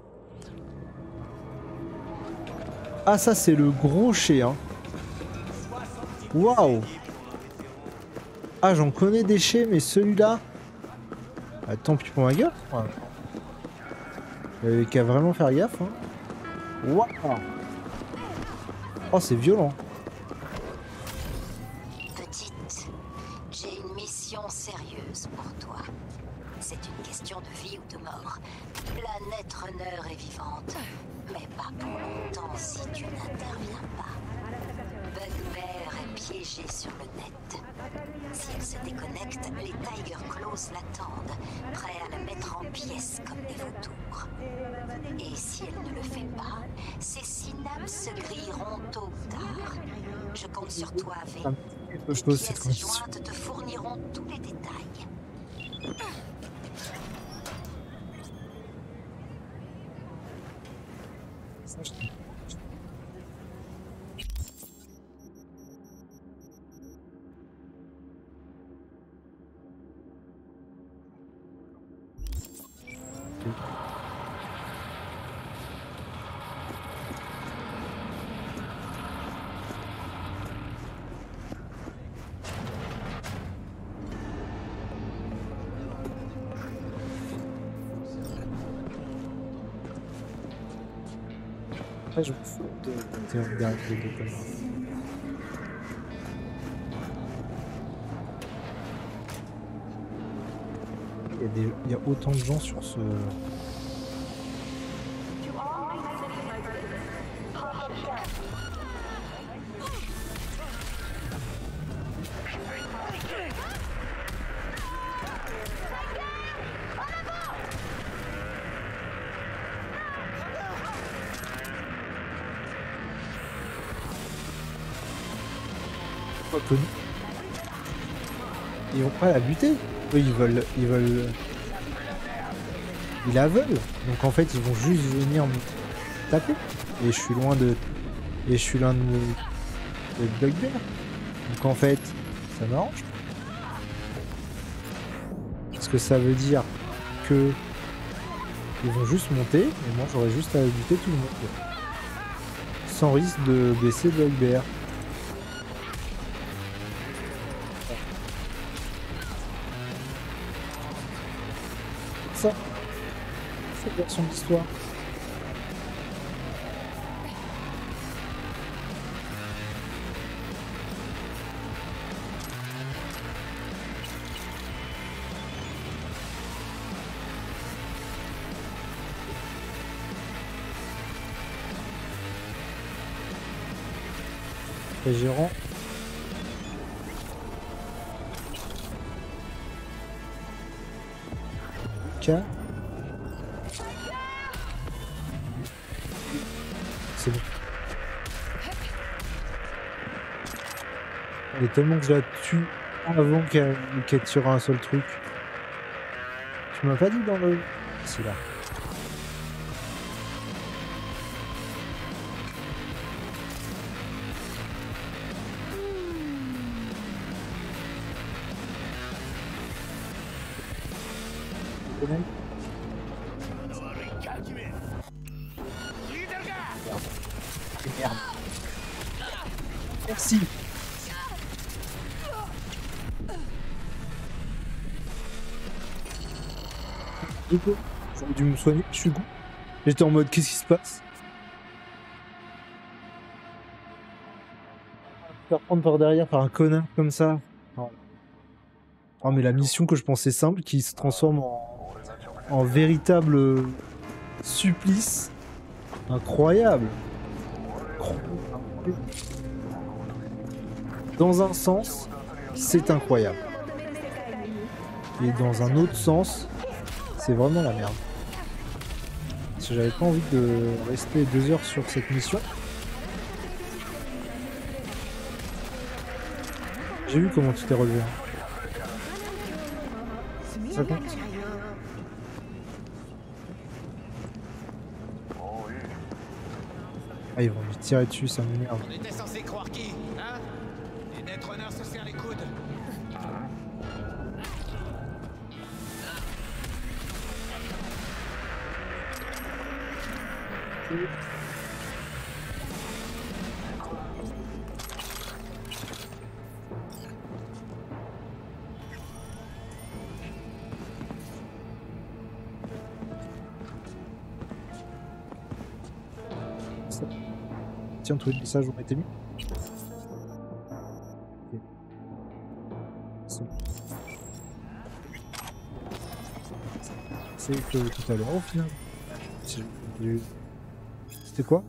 Ah, ça, c'est le gros Chez, hein. Waouh. Ah, j'en connais des Chez, mais celui-là... Ah, tant pis pour ma gueule. Ouais. Il y avait qu'à vraiment faire gaffe, hein. Waouh. Oh, c'est violent. Petite, j'ai une mission sérieuse pour toi. C'est une question de vie ou de mort. Planète Runner est vivante, mais pas pour longtemps si tu n'interviens pas. Bugbear est piégé sur le net. Si elle se déconnecte, les Tiger Claws l'attendent, prêts à la mettre en pièces comme des vautours. Et si elle ne le fait pas, ses synapses se grilleront tôt ou tard. Je compte sur toi, V. Les pièces jointes te fourniront tous les détails. Ça, je... Après, je me fous de de- derrière les deux comme ça. Il y a des- il y a autant de gens sur ce. Pas connu. Ils vont pas la buter. Eux, ils veulent, ils veulent. Ils la veulent. Donc en fait, ils vont juste venir me taper. Et je suis loin de. Et je suis loin de. de Bugbear. Donc en fait, ça m'arrange. Parce que ça veut dire que. Ils vont juste monter. Et moi, j'aurais juste à buter tout le monde. Sans risque de baisser Bugbear. Ça, cette version de l'histoire. Et gérant. C'est bon. Il est tellement que je la tue avant qu'elle qu'elle tire un seul truc. Tu m'as pas dit dans le... C'est là. Merde. Merci. Du coup, j'aurais dû me soigner, je suis con. J'étais en mode qu'est-ce qui se passe? Faire prendre par derrière par un connard comme ça. Oh. Oh mais la mission que je pensais simple qui se transforme en, en véritable supplice. Incroyable. Dans un sens, c'est incroyable. Et dans un autre sens, c'est vraiment la merde. Parce que j'avais pas envie de rester deux heures sur cette mission. J'ai vu comment tu t'es relevé. Hein. Ça compte. Ah, ils vont lui tirer dessus, ça m'énerve. On était censé croire qui, hein? Les Netrunner se serrent les coudes. Tiens, tous les messages ont été mis. Okay. C'est que tout à l'heure au final. C'était quoi?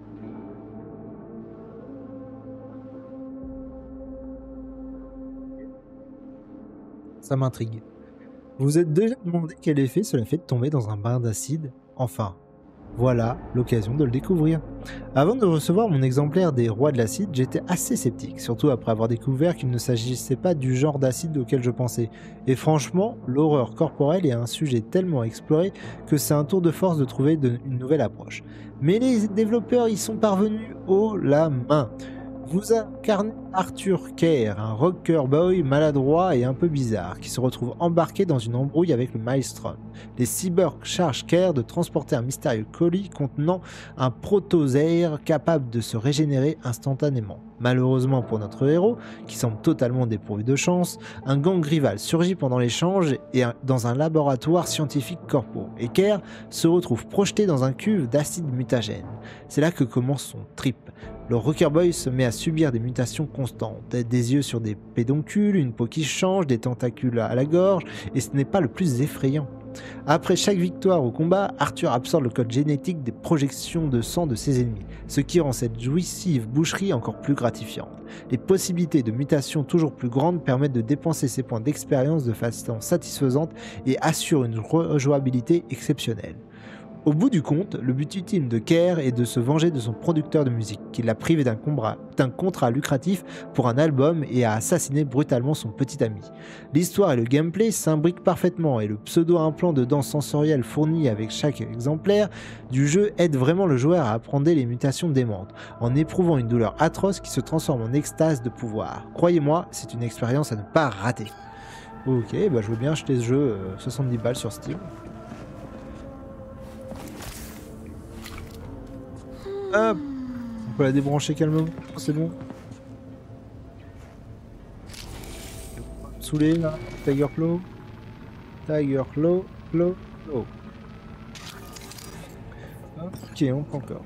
Ça m'intrigue. Vous vous êtes déjà demandé quel effet cela fait de tomber dans un bain d'acide? Enfin, voilà l'occasion de le découvrir. Avant de recevoir mon exemplaire des rois de l'acide, j'étais assez sceptique, surtout après avoir découvert qu'il ne s'agissait pas du genre d'acide auquel je pensais. Et franchement, l'horreur corporelle est un sujet tellement exploré que c'est un tour de force de trouver de, une nouvelle approche. Mais les développeurs y sont parvenus haut la main. Vous incarnez Arthur Kerr, un rocker boy maladroit et un peu bizarre, qui se retrouve embarqué dans une embrouille avec le Maelstrom. Les cyborgs chargent Kerr de transporter un mystérieux colis contenant un protozoaire capable de se régénérer instantanément. Malheureusement pour notre héros, qui semble totalement dépourvu de chance, un gang rival surgit pendant l'échange et un- dans un laboratoire scientifique corpo, et Kerr se retrouve projeté dans un cuve d'acide mutagène. C'est là que commence son trip. Le Rocker Boy se met à subir des mutations constantes, des yeux sur des pédoncules, une peau qui change, des tentacules à la gorge, et ce n'est pas le plus effrayant. Après chaque victoire au combat, Arthur absorbe le code génétique des projections de sang de ses ennemis, ce qui rend cette jouissive boucherie encore plus gratifiante. Les possibilités de mutation toujours plus grandes permettent de dépenser ses points d'expérience de façon satisfaisante et assurent une rejouabilité exceptionnelle. Au bout du compte, le but ultime de Kerr est de se venger de son producteur de musique, qui l'a privé d'un contrat, d'un contrat lucratif pour un album et a assassiné brutalement son petit ami. L'histoire et le gameplay s'imbriquent parfaitement et le pseudo-implant de danse sensorielle fourni avec chaque exemplaire du jeu aide vraiment le joueur à apprendre les mutations démentes, en éprouvant une douleur atroce qui se transforme en extase de pouvoir. Croyez-moi, c'est une expérience à ne pas rater. Ok, bah je veux bien acheter ce jeu, euh, soixante-dix balles sur Steam. Hop, on peut la débrancher calmement, c'est bon. Saoulé là, Tiger Claw, Tiger Claw, Claw, Claw. Ok, on prend encore.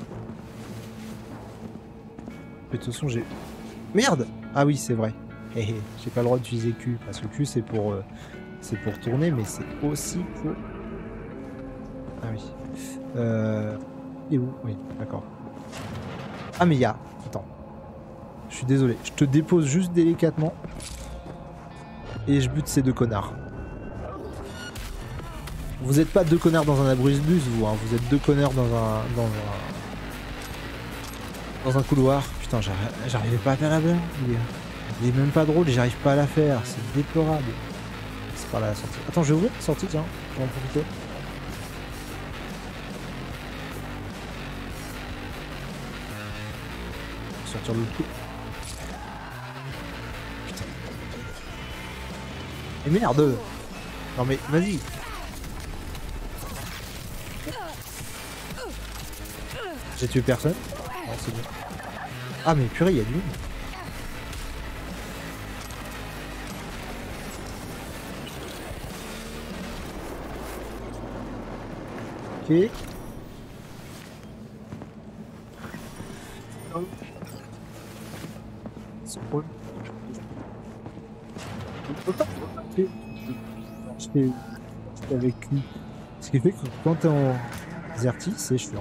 De toute façon, j'ai. Merde! Ah oui, c'est vrai. Hé hé, j'ai pas le droit d'utiliser Q, parce que Q c'est pour, euh, c'est pour tourner, mais c'est aussi pour. Ah oui. Euh. Et où? Oui, d'accord. Ah mais il y a... Attends. Je suis désolé. Je te dépose juste délicatement. Et je bute ces deux connards. Vous êtes pas deux connards dans un abri-bus, vous, hein. Vous êtes deux connards dans un... Dans un, dans un couloir. Putain, j'arrivais pas à faire la blague. Il est... il est même pas drôle et j'arrive pas à la faire. C'est déplorable. C'est par là la sortie. Attends, je vais ouvrir la sortie, tiens. Je vais en profiter. Sortir le coup. Putain. Et merde! Non mais vas-y! J'ai tué personne? Non, c'est bon. Ah mais purée, il y a du monde. Ok. J'étais avec lui. Ce qui fait que quand t'es en Zerti, c'est chiant.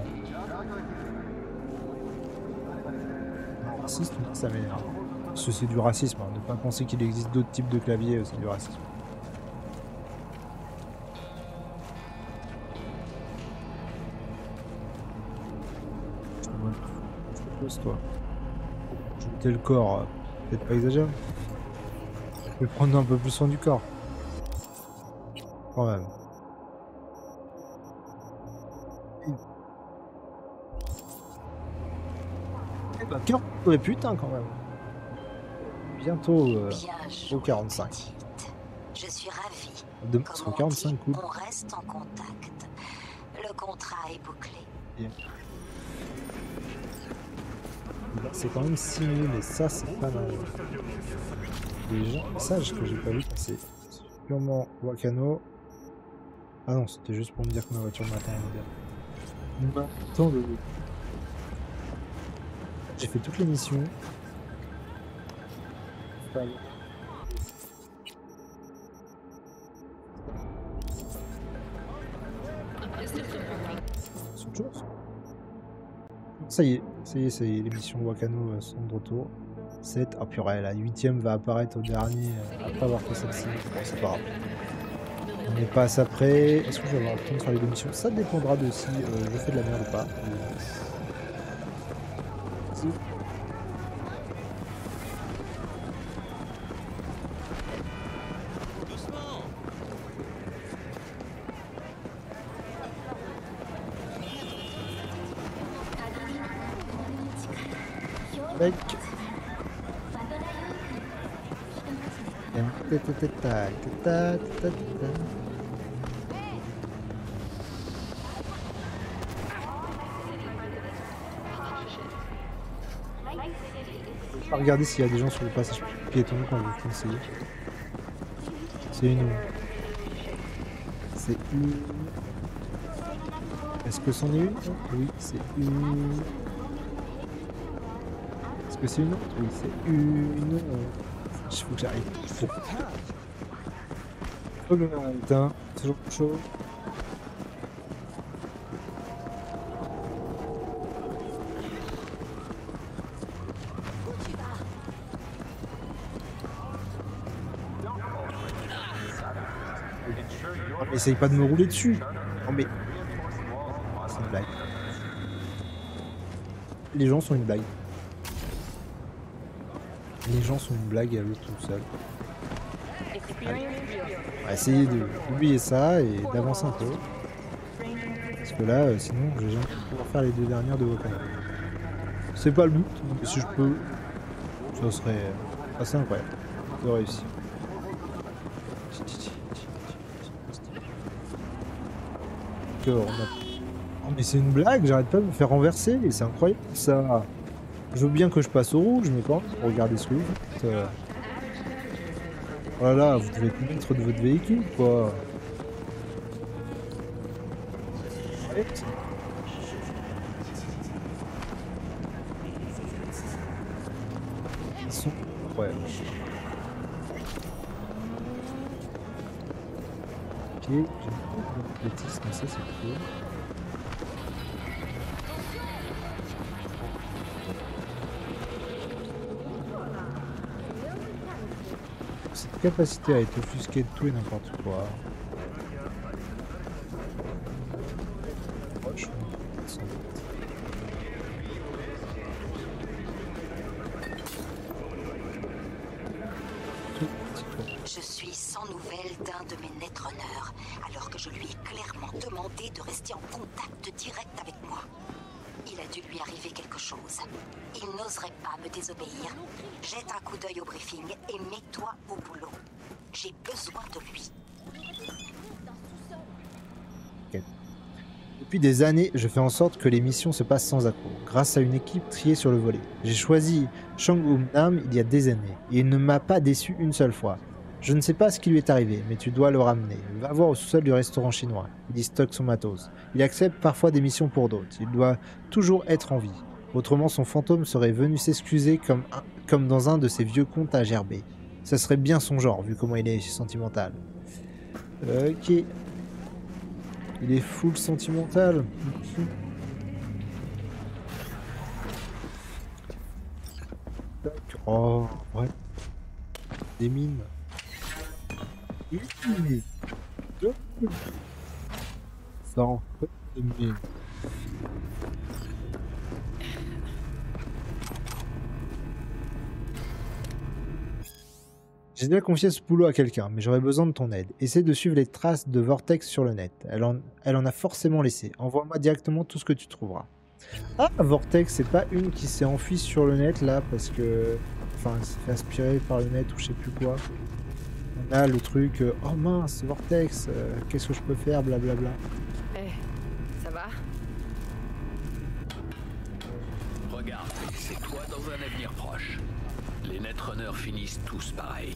Raciste, ça m'énerve. Parce que c'est du racisme, hein. Ne pas penser qu'il existe d'autres types de claviers, c'est du racisme. Pose-toi. Jeter le corps, peut-être pas exagéré. Je vais prendre un peu plus soin du corps. Quand même. Eh bah, cœur de putain quand même. Bientôt euh, au quarante-cinq. Je suis ravie. Demain sera quarante-cinq, cool. On reste en contact. Le contrat est bouclé. Yeah. C'est quand même six mille et ça c'est pas mal. Des gens sages que j'ai pas vu passer. Purement Wakano. Ah non, c'était juste pour me dire que ma voiture m'attend moderne. Attends de... J'ai fait toutes les missions. Pas bon. C'est autre chose. Ça y est, ça y est, ça y est, les missions Wakano euh, sont de retour. sept, ah purée, la huitième va apparaître au dernier euh, après avoir fait celle-ci. Bon, c'est pas grave. On n'est pas à ça près. Est-ce que je vais avoir le temps de faire les deux missions? Ça dépendra de si euh, je fais de la merde ou pas. Euh... Si. Mec. Tac, tac, tac, tac, tac, tac, tac. On va regarder s'il y a des gens sur le passage piéton quand vous conseillez. C'est une. C'est une. Est-ce que c'en est une? Oui, c'est une. Est-ce que c'est une autre? Oui, c'est une. Il faut que j'arrive. Oh le matin, toujours chaud. Essaye pas de me rouler dessus. Non mais... C'est une blague. Les gens sont une blague. Les gens sont une blague à eux tout seuls. On va essayer d'oublier ça et d'avancer un peu. Parce que là, euh, sinon, je vais jamais pouvoir faire les deux dernières de Wakanda. C'est pas le but, mais si je peux, ça serait assez incroyable de réussir. On a... Oh mais c'est une blague, j'arrête pas de me faire renverser et c'est incroyable ça. Je veux bien que je passe au rouge, mais pas regardez ce que vous faites. Euh... Voilà, vous devez être maître de votre véhicule quoi. Arrête. Ils sont incroyables. Ok, j'ai une bêtise comme ça, c'est cool. Cette capacité à être offusqué de tout et n'importe quoi. Je suis sans nouvelles d'un de mes netrunners, alors que je lui ai clairement demandé de rester en contact direct avec moi. Il a dû lui arriver quelque chose. Il n'oserait pas me désobéir. Jette un coup d'œil au briefing et mets-toi au boulot. J'ai besoin de lui. Okay. Depuis des années, je fais en sorte que les missions se passent sans accroc, grâce à une équipe triée sur le volet. J'ai choisi Shang Hum-Nam il y a des années, et il ne m'a pas déçu une seule fois. Je ne sais pas ce qui lui est arrivé, mais tu dois le ramener. Va voir au sous-sol du restaurant chinois. Il y stocke son matos. Il accepte parfois des missions pour d'autres. Il doit toujours être en vie. Autrement, son fantôme serait venu s'excuser comme, un, comme dans un de ses vieux contes à gerber. Ça serait bien son genre, vu comment il est sentimental. Ok. Il est full sentimental. Oh, ouais. Des mines. Ça en fait des mines. J'ai déjà confié ce boulot à quelqu'un, mais j'aurais besoin de ton aide. Essaie de suivre les traces de Vortex sur le net. Elle en, elle en a forcément laissé. Envoie-moi directement tout ce que tu trouveras. Ah, Vortex, c'est pas une qui s'est enfuie sur le net là, parce que... Enfin, elle s'est fait aspirer par le net ou je sais plus quoi. On a le truc, euh, oh mince, Vortex, euh, qu'est-ce que je peux faire, blablabla. Eh, hey, ça va? Regarde, c'est toi dans un avenir proche. Les Netrunners finissent tous pareil.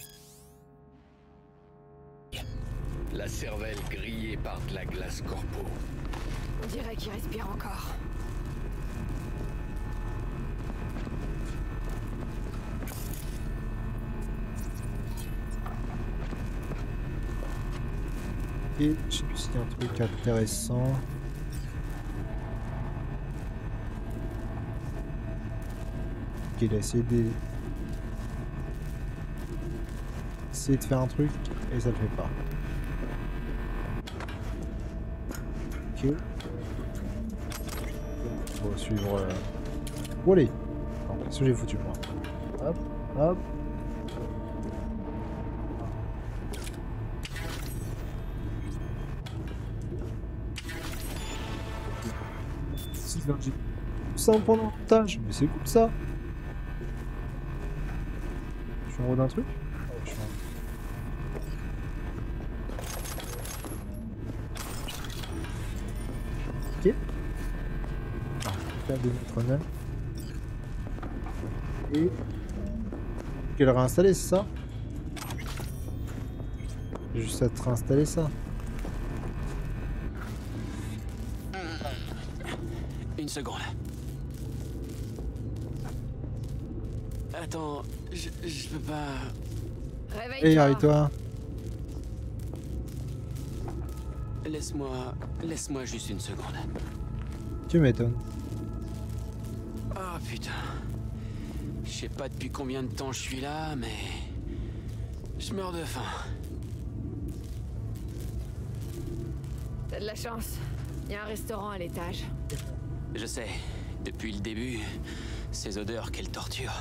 La cervelle grillée par de la glace corpo. On dirait qu'il respire encore. Et je sais plus s'il y a un truc intéressant. Ok, il a essayé de... essayer de faire un truc et ça le fait pas. Ok. On va suivre... Euh... Oh allez. Qu'est-ce que j'ai foutu moi? Hop, hop. Ça pendant montage, mais c'est cool ça. suis en haut d'un truc? Oh, je suis en... Ok. Ah, faire des métronomes. Et... qu'elle a réinstallé, c'est ça? J'ai juste à te réinstaller ça. Une seconde. Attends, je, je peux pas... Réveille-toi. Hey, arrête-toi. Laisse-moi... Laisse-moi juste une seconde. Tu m'étonnes. Oh putain. Je sais pas depuis combien de temps je suis là, mais... Je meurs de faim. T'as de la chance. Il y a un restaurant à l'étage. Je sais, depuis le début, ces odeurs, quelle torture.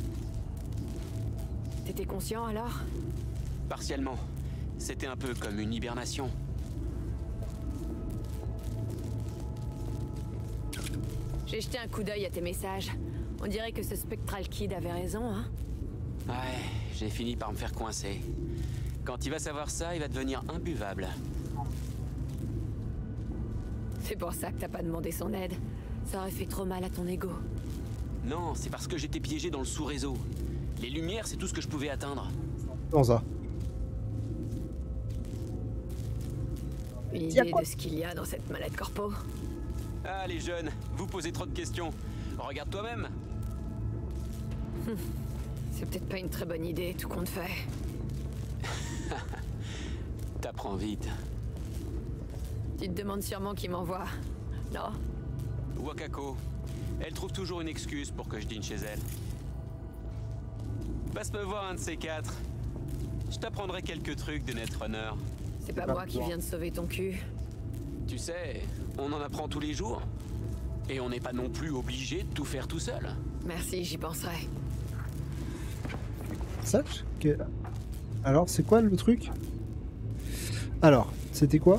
T'étais conscient alors? Partiellement. C'était un peu comme une hibernation. J'ai jeté un coup d'œil à tes messages. On dirait que ce Spectral Kid avait raison, hein? Ouais, j'ai fini par me faire coincer. Quand il va savoir ça, il va devenir imbuvable. C'est pour ça que t'as pas demandé son aide. Ça aurait fait trop mal à ton ego. Non, c'est parce que j'étais piégé dans le sous-réseau. Les lumières, c'est tout ce que je pouvais atteindre. Comment ça? Une Tiens, idée quoi de ce qu'il y a dans cette mallette corpo? Ah, les jeunes, vous posez trop de questions. Regarde toi-même. C'est peut-être pas une très bonne idée, tout compte fait. T'apprends vite. Tu te demandes sûrement qui m'envoie, non? Wakako. Elle trouve toujours une excuse pour que je dîne chez elle. Passe me voir un de ces quatre. Je t'apprendrai quelques trucs de Netrunner. C'est pas pas moi qui moi. viens de sauver ton cul. Tu sais, on en apprend tous les jours. Et on n'est pas non plus obligé de tout faire tout seul. Merci, j'y penserai. Sache que... Alors, c'est quoi le truc? Alors, c'était quoi?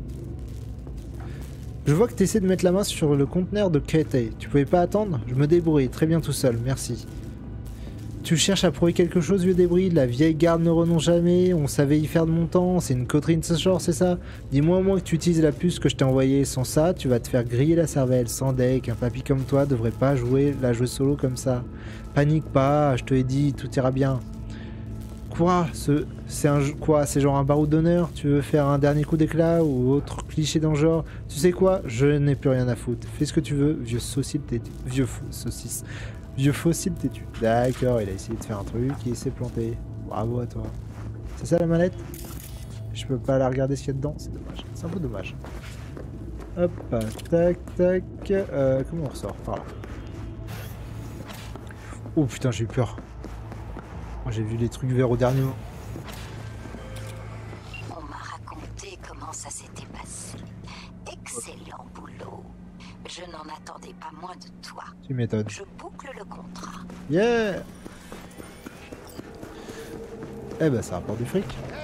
Je vois que tu essaies de mettre la main sur le conteneur de Kate. Tu pouvais pas attendre? Je me débrouille très bien tout seul, merci. Tu cherches à prouver quelque chose, vieux débris? La vieille garde ne renonce jamais, on savait y faire de mon temps, c'est une coterie de ce genre, c'est ça? Dis-moi au moins que tu utilises la puce que je t'ai envoyée, sans ça, tu vas te faire griller la cervelle, sans deck, un papy comme toi devrait pas jouer la jouer solo comme ça. Panique pas, je te l'ai dit, tout ira bien. Quoi? Ce, c'est un quoi? C'est genre un baroud d'honneur? Tu veux faire un dernier coup d'éclat ou autre cliché dans le genre? Tu sais quoi? Je n'ai plus rien à foutre. Fais ce que tu veux, vieux saucisse têtu. Vieux fou, saucisse. Vieux fossile têtu. D'accord, il a essayé de faire un truc et il s'est planté. Bravo à toi. C'est ça la mallette? Je peux pas la regarder ce qu'il y a dedans, c'est dommage. C'est un peu dommage. Hop, tac, tac. Euh, comment on ressort? Par là. Oh putain, j'ai eu peur. Moi j'ai vu les trucs verts au dernier moment. On m'a raconté comment ça s'était passé. Excellent boulot. Je n'en attendais pas moins de toi. Tu m'étonnes. Je boucle le contrat. Yeah! Eh ben ça rapporte du fric.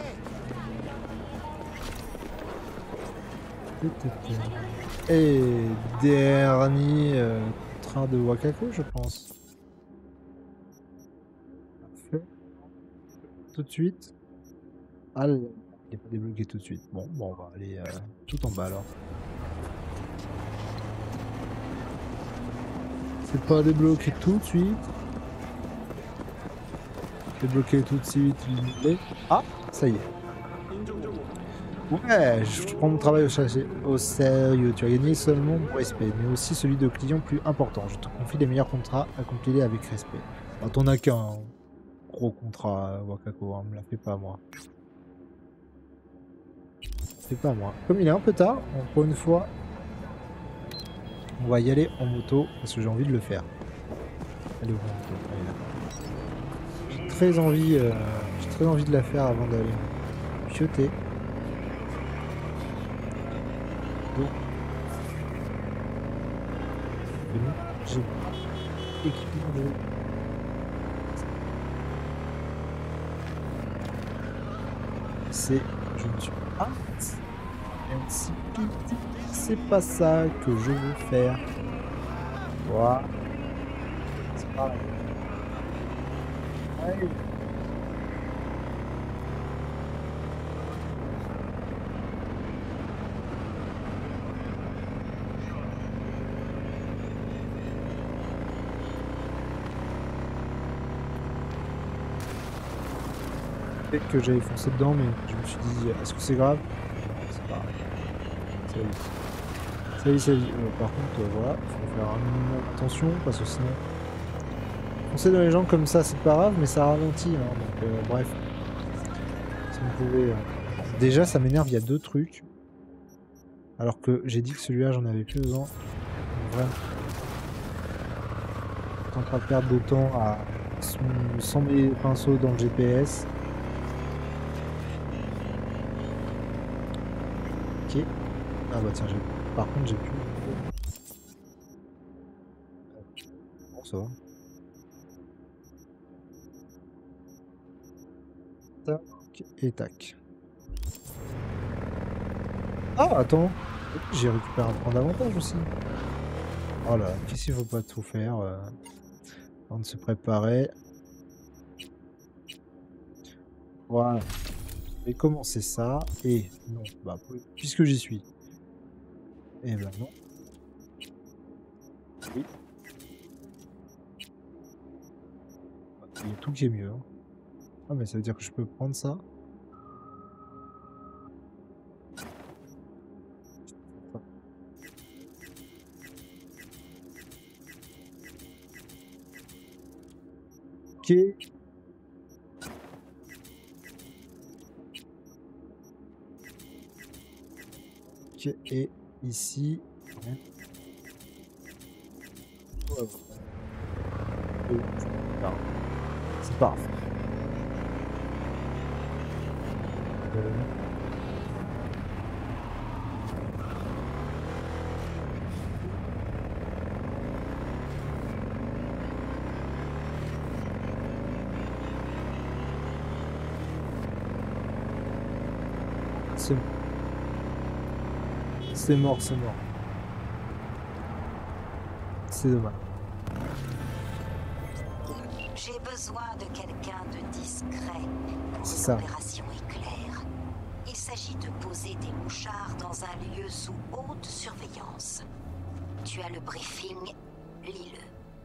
Et dernier euh, train de Wakako, je pense. Parfait. Tout de suite. Ah, il n'est pas débloqué tout de suite. Bon, bon on va aller euh, tout en bas alors. C'est pas débloqué tout de suite. Débloqué tout de suite. Ah, ça y est. Ouais, je prends mon travail au, au sérieux. Tu as gagné seulement mon respect, mais aussi celui de clients plus importants. Je te confie les meilleurs contrats à compiler avec respect. Bah, t'en as qu'un gros contrat, Wakako, hein, me la fais pas moi. C'est pas moi. Comme il est un peu tard, pour une fois, on va y aller en moto parce que j'ai envie de le faire. Allez, en moto. J'ai très envie, euh, j'ai très envie de la faire avant d'aller pioter. Donc, j'ai équipement de... C'est, je ne suis pas insipide. C'est pas ça que je veux faire. Voilà. C'est pareil. Allez. Peut-être que j'avais foncé dedans, mais je me suis dit, est-ce que c'est grave? C'est pas grave. C'est la vie. C'est la vie, c'est la vie. Euh, par contre, euh, voilà, il faut faire un minimum attention, parce que sinon... Foncer dans les gens comme ça, c'est pas grave, mais ça ralentit, hein, donc euh, bref. Si vous pouvez... euh, Déjà, ça m'énerve, il y a deux trucs. Alors que j'ai dit que celui-là, j'en avais plus besoin. Donc, vraiment. Je suis en train de perdre de temps à... sans mes pinceaux dans le G P S. Ok. Ah bah tiens, j'ai... par contre j'ai plus... Bon ça va. Tac et tac. Ah attends, j'ai récupéré un point d'avantage aussi. Oh là, qu'est-ce qu'il faut pas tout faire euh, avant de se préparer. Voilà. Je vais commencer ça et non, bah puisque j'y suis. Et ben non. Oui. Il y a tout qui est mieux. Hein. Ah mais ça veut dire que je peux prendre ça. Ok. Ok, et ici. Ouais. Ouais, ouais. C'est pas grave. Euh... C'est c'est mort, c'est mort. C'est dommage. J'ai besoin de quelqu'un de discret. C'est ça. L'opération est claire. Il s'agit de poser des mouchards dans un lieu sous haute surveillance. Tu as le briefing, lis-le.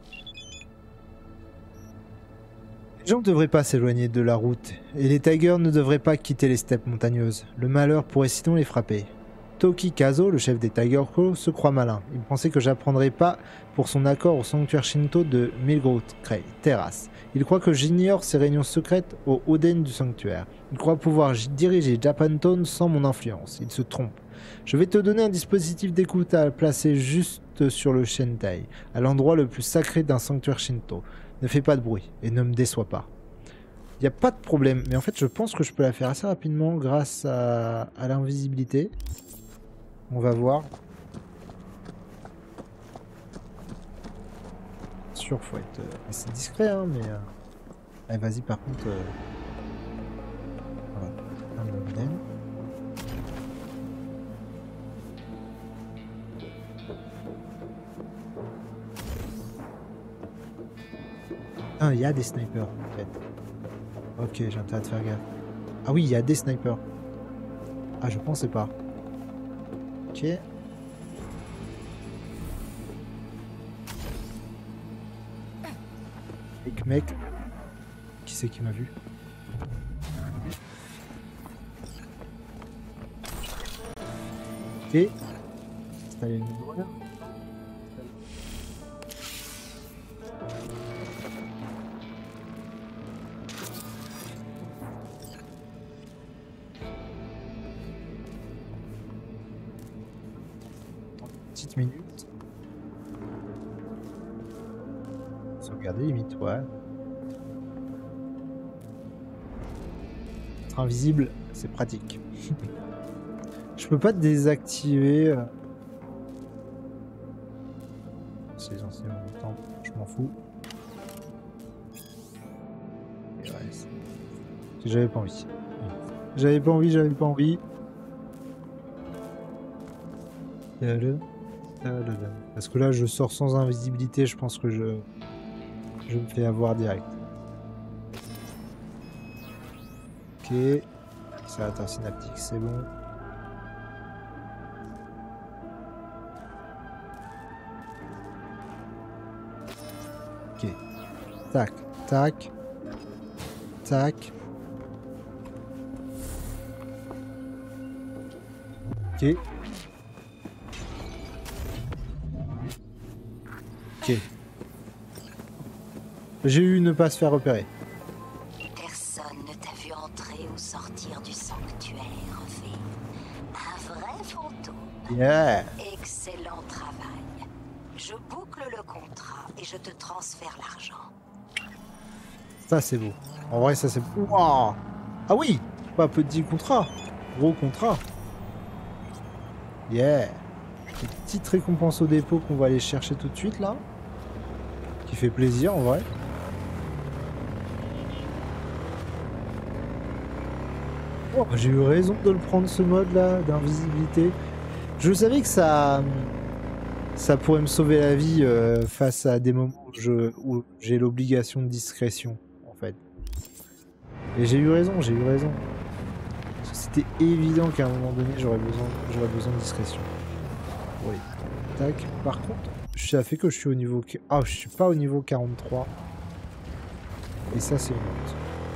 Les gens ne devraient pas s'éloigner de la route, et les tigers ne devraient pas quitter les steppes montagneuses. Le malheur pourrait sinon les frapper. Toki Kazo, le chef des Tiger Claw, se croit malin. Il pensait que j'apprendrais pas pour son accord au sanctuaire Shinto de Milgrove Terrace. Il croit que j'ignore ses réunions secrètes au Oden du sanctuaire. Il croit pouvoir diriger Japantown sans mon influence. Il se trompe. Je vais te donner un dispositif d'écoute à placer juste sur le Shentai, à l'endroit le plus sacré d'un sanctuaire Shinto. Ne fais pas de bruit et ne me déçois pas. Il n'y a pas de problème, mais en fait je pense que je peux la faire assez rapidement grâce à, à l'invisibilité. On va voir. Bien sûr, faut être assez discret, hein, mais... Euh... Allez, vas-y, par contre... Euh... Voilà, un modèle. Ah, il y a des snipers, en fait. Ok, j'ai intérêt de faire gaffe. Ah oui, il y a des snipers. Ah, je pensais pas. Ok. Mec, mec. Qui c'est qui m'a vu? Ok. Installer une nouvelle. Minutes. Sauvegarder limite, ouais. Être invisible, c'est pratique. Je peux pas désactiver. C'est censé en même temps, je m'en fous. Et ouais, j'avais pas envie. J'avais pas envie, j'avais pas envie. Le... Parce que là je sors sans invisibilité, je pense que je je me fais avoir direct. Ok, c'est intersynaptique, c'est bon. Ok, tac, tac, tac. Ok. Ok. J'ai eu ne pas se faire repérer. Personne ne t'a vu entrer ou sortir du sanctuaire, V. Un vrai fantôme. Yeah. Excellent travail. Je boucle le contrat et je te transfère l'argent. Ça c'est beau. En vrai ça c'est... Wow. Ah oui. Pas petit contrat. Gros contrat. Yeah. Une petite récompense au dépôt qu'on va aller chercher tout de suite là. Qui fait plaisir en vrai. Oh, j'ai eu raison de le prendre ce mode là d'invisibilité. Je savais que ça ça pourrait me sauver la vie euh, face à des moments où je où j'ai l'obligation de discrétion en fait. Et j'ai eu raison, j'ai eu raison. C'était évident qu'à un moment donné j'aurais besoin j'aurais besoin de discrétion. Oui. Tac. Par contre, ça fait que je suis au niveau ah, je suis pas au niveau quarante-trois. Et ça c'est une honte.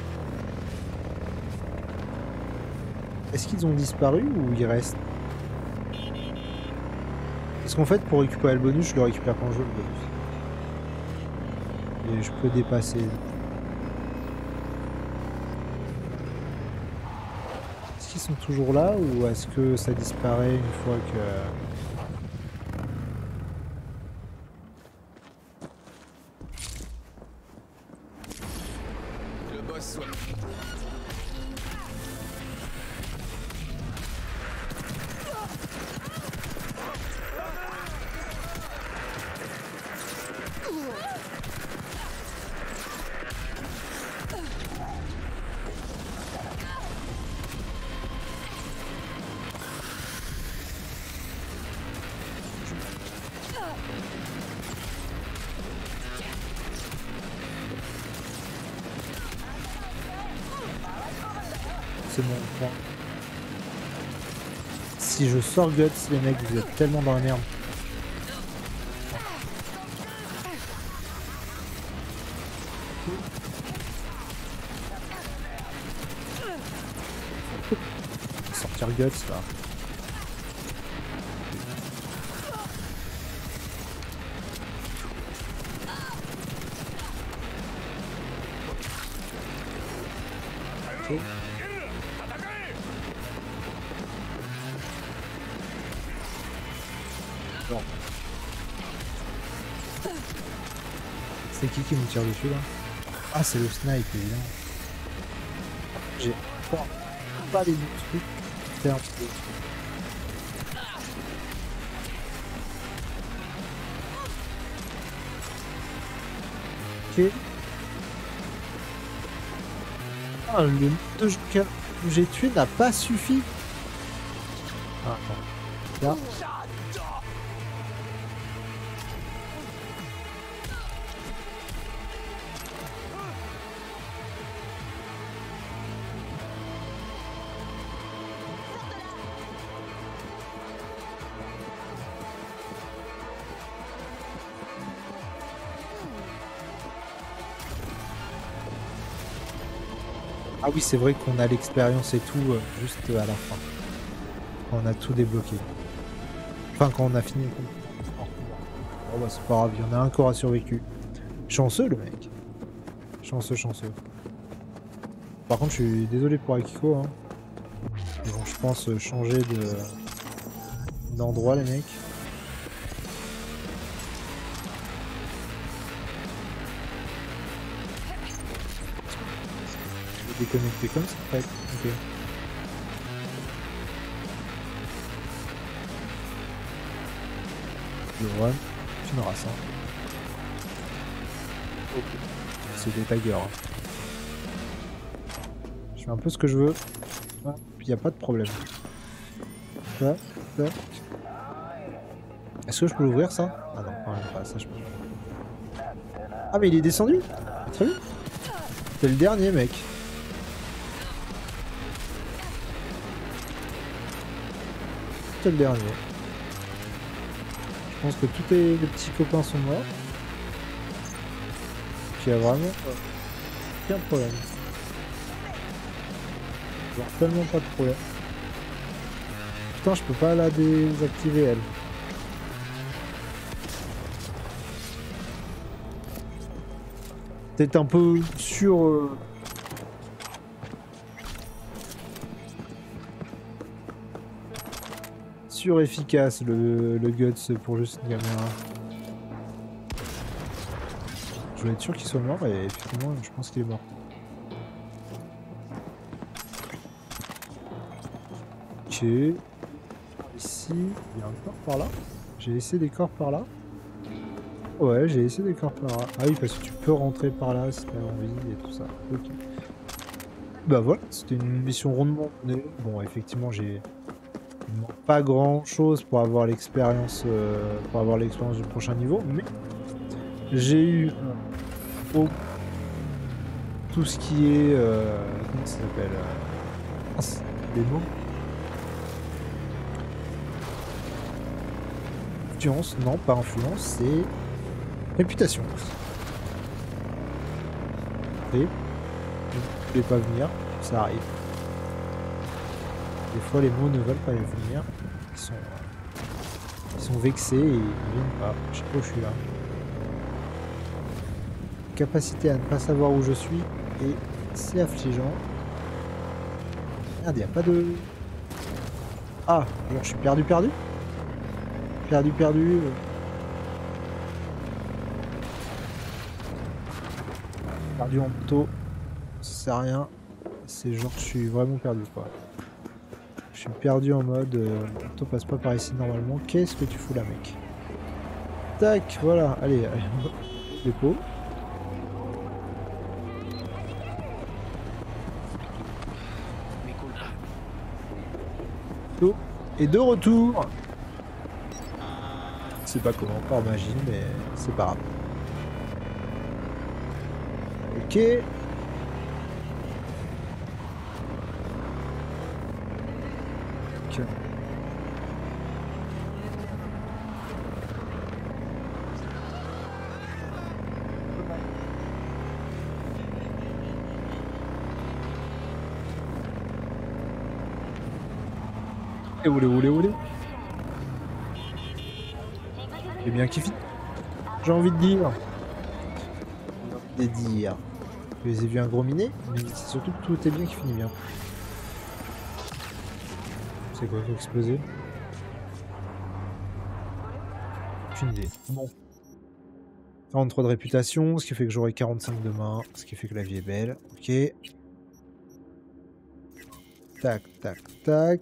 Est-ce qu'ils ont disparu ou ils restent? Parce qu'en fait, pour récupérer le bonus, je le récupère quand je veux le bonus. Et je peux dépasser. Est-ce qu'ils sont toujours là ou est-ce que ça disparaît une fois que... Le boss soit... C'est mon point. Si je sors Guts, les mecs, vous êtes tellement dans la merde. Sortir Guts là. Ok. Bon. C'est qui qui me tire dessus là? Ah, c'est le snipe évidemment. J'ai pas, pas les deux trucs. C'est un peu. Ok. Ah, le nombre de gens que j'ai tué n'a pas suffi. Ah, attends. Là. Ah oui, c'est vrai qu'on a l'expérience et tout euh, juste euh, à la fin. Quand on a tout débloqué. Enfin, quand on a fini. Oh bah c'est pas grave, il y en a un qui aura survécu. Chanceux le mec. Chanceux, chanceux. Par contre, je suis désolé pour Akiko. Hein. Ils vont, je pense, changer de d'endroit les mecs. Déconnecté comme ça en fait. Ok. Le run, tu n'auras ça. Ok. C'est des taggers. Hein. Je fais un peu ce que je veux. Ah, puis il n'y a pas de problème. Ça, ça. Est-ce que je peux l'ouvrir ça? Ah non, quand même pas, ça je peux. Ah mais il est descendu? Très bien. C'est le dernier mec. C'est le dernier. Je pense que tous les, les petits copains sont morts. Puis il y a vraiment euh, aucun problème. Genre tellement pas de problème. putain, je peux pas la désactiver, elle. Peut-être un peu sur... Euh... sur efficace le, le Guts pour juste une caméra. Je voulais être sûr qu'il soit mort et effectivement je pense qu'il est mort. Ok. Ici, il y a un corps par là. J'ai laissé des corps par là. Ouais, j'ai laissé des corps par là. Ah oui, parce que tu peux rentrer par là si t'as envie et tout ça. Ok. Bah voilà, c'était une mission rondement menée. Bon, effectivement, j'ai pas grand chose pour avoir l'expérience euh, pour avoir l'expérience du prochain niveau, mais j'ai eu euh, oh, tout ce qui est euh, comment ça s'appelle euh, oh, des mots. Influence, non pas influence, c'est réputation. Et je ne voulais pas venir, ça arrive. Des fois les mots ne veulent pas venir, ils sont, euh, ils sont vexés et ils ne viennent pas. Je sais pas où je suis là. Capacité à ne pas savoir où je suis et c'est affligeant. Merde, il n'y a pas de... Ah, alors je suis perdu, perdu Perdu, perdu. Perdu en moto, ça sert à rien. C'est genre je suis vraiment perdu quoi. Je suis perdu en mode euh, toi passe pas par ici normalement. Qu'est-ce que tu fous là mec? Tac, voilà, allez, allez. Dépôt. Et de retour. Je sais pas comment, par magie, mais c'est pas grave. Ok. Ok. Et où les où les où les J'ai bien kiffé. J'ai envie de dire. J'ai envie de dire. Je les ai vus un gros minet, mais c'est surtout que tout est bien qui finit bien. C'est quoi qui a explosé? Aucune idée. Bon. quarante-trois de réputation, ce qui fait que j'aurai quarante-cinq demain, ce qui fait que la vie est belle. Ok. Tac, tac, tac.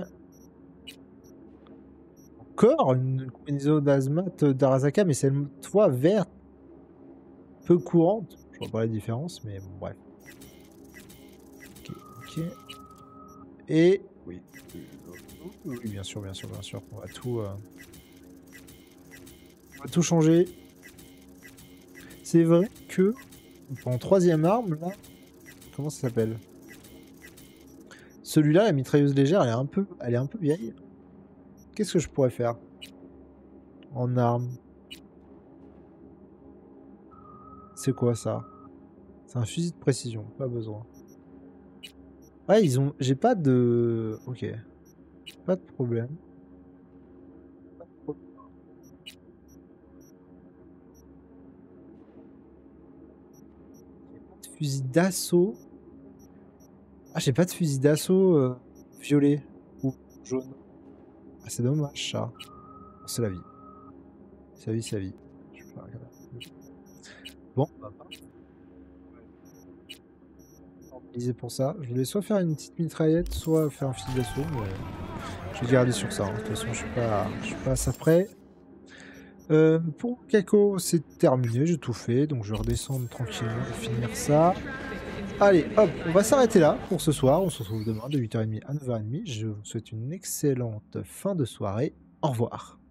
Encore une combinaison d'Azmat d'Arasaka, mais c'est une toit verte peu courante. Je vois pas la différence, mais bon, bref. Ok, ok. Et oui, oui, bien sûr, bien sûr, bien sûr. On va tout, euh... on va tout changer. C'est vrai que en troisième arme, là, comment ça s'appelle? Celui-là, la mitrailleuse légère, elle est un peu, elle est un peu vieille. Qu'est-ce que je pourrais faire en arme? C'est quoi ça? C'est un fusil de précision, pas besoin. Ouais, ils ont... J'ai pas de... Ok. Pas de problème. Pas de problème. Pas de fusil d'assaut. Ah, j'ai pas de fusil d'assaut euh, violet ou jaune. Ah, c'est dommage ça. C'est la vie. C'est la vie, c'est la vie. Je vais faire regarder. Bon, bah, utiliser pour ça. Je voulais soit faire une petite mitraillette, soit faire un fusil d'assaut, mais je vais garder sur ça. Hein. De toute façon, je suis pas, je suis pas à ça près. Euh, pour Kako, c'est terminé, j'ai tout fait, donc je vais redescendre tranquillement et finir ça. Allez, hop, on va s'arrêter là pour ce soir. On se retrouve demain de huit heures trente à neuf heures trente. Je vous souhaite une excellente fin de soirée. Au revoir.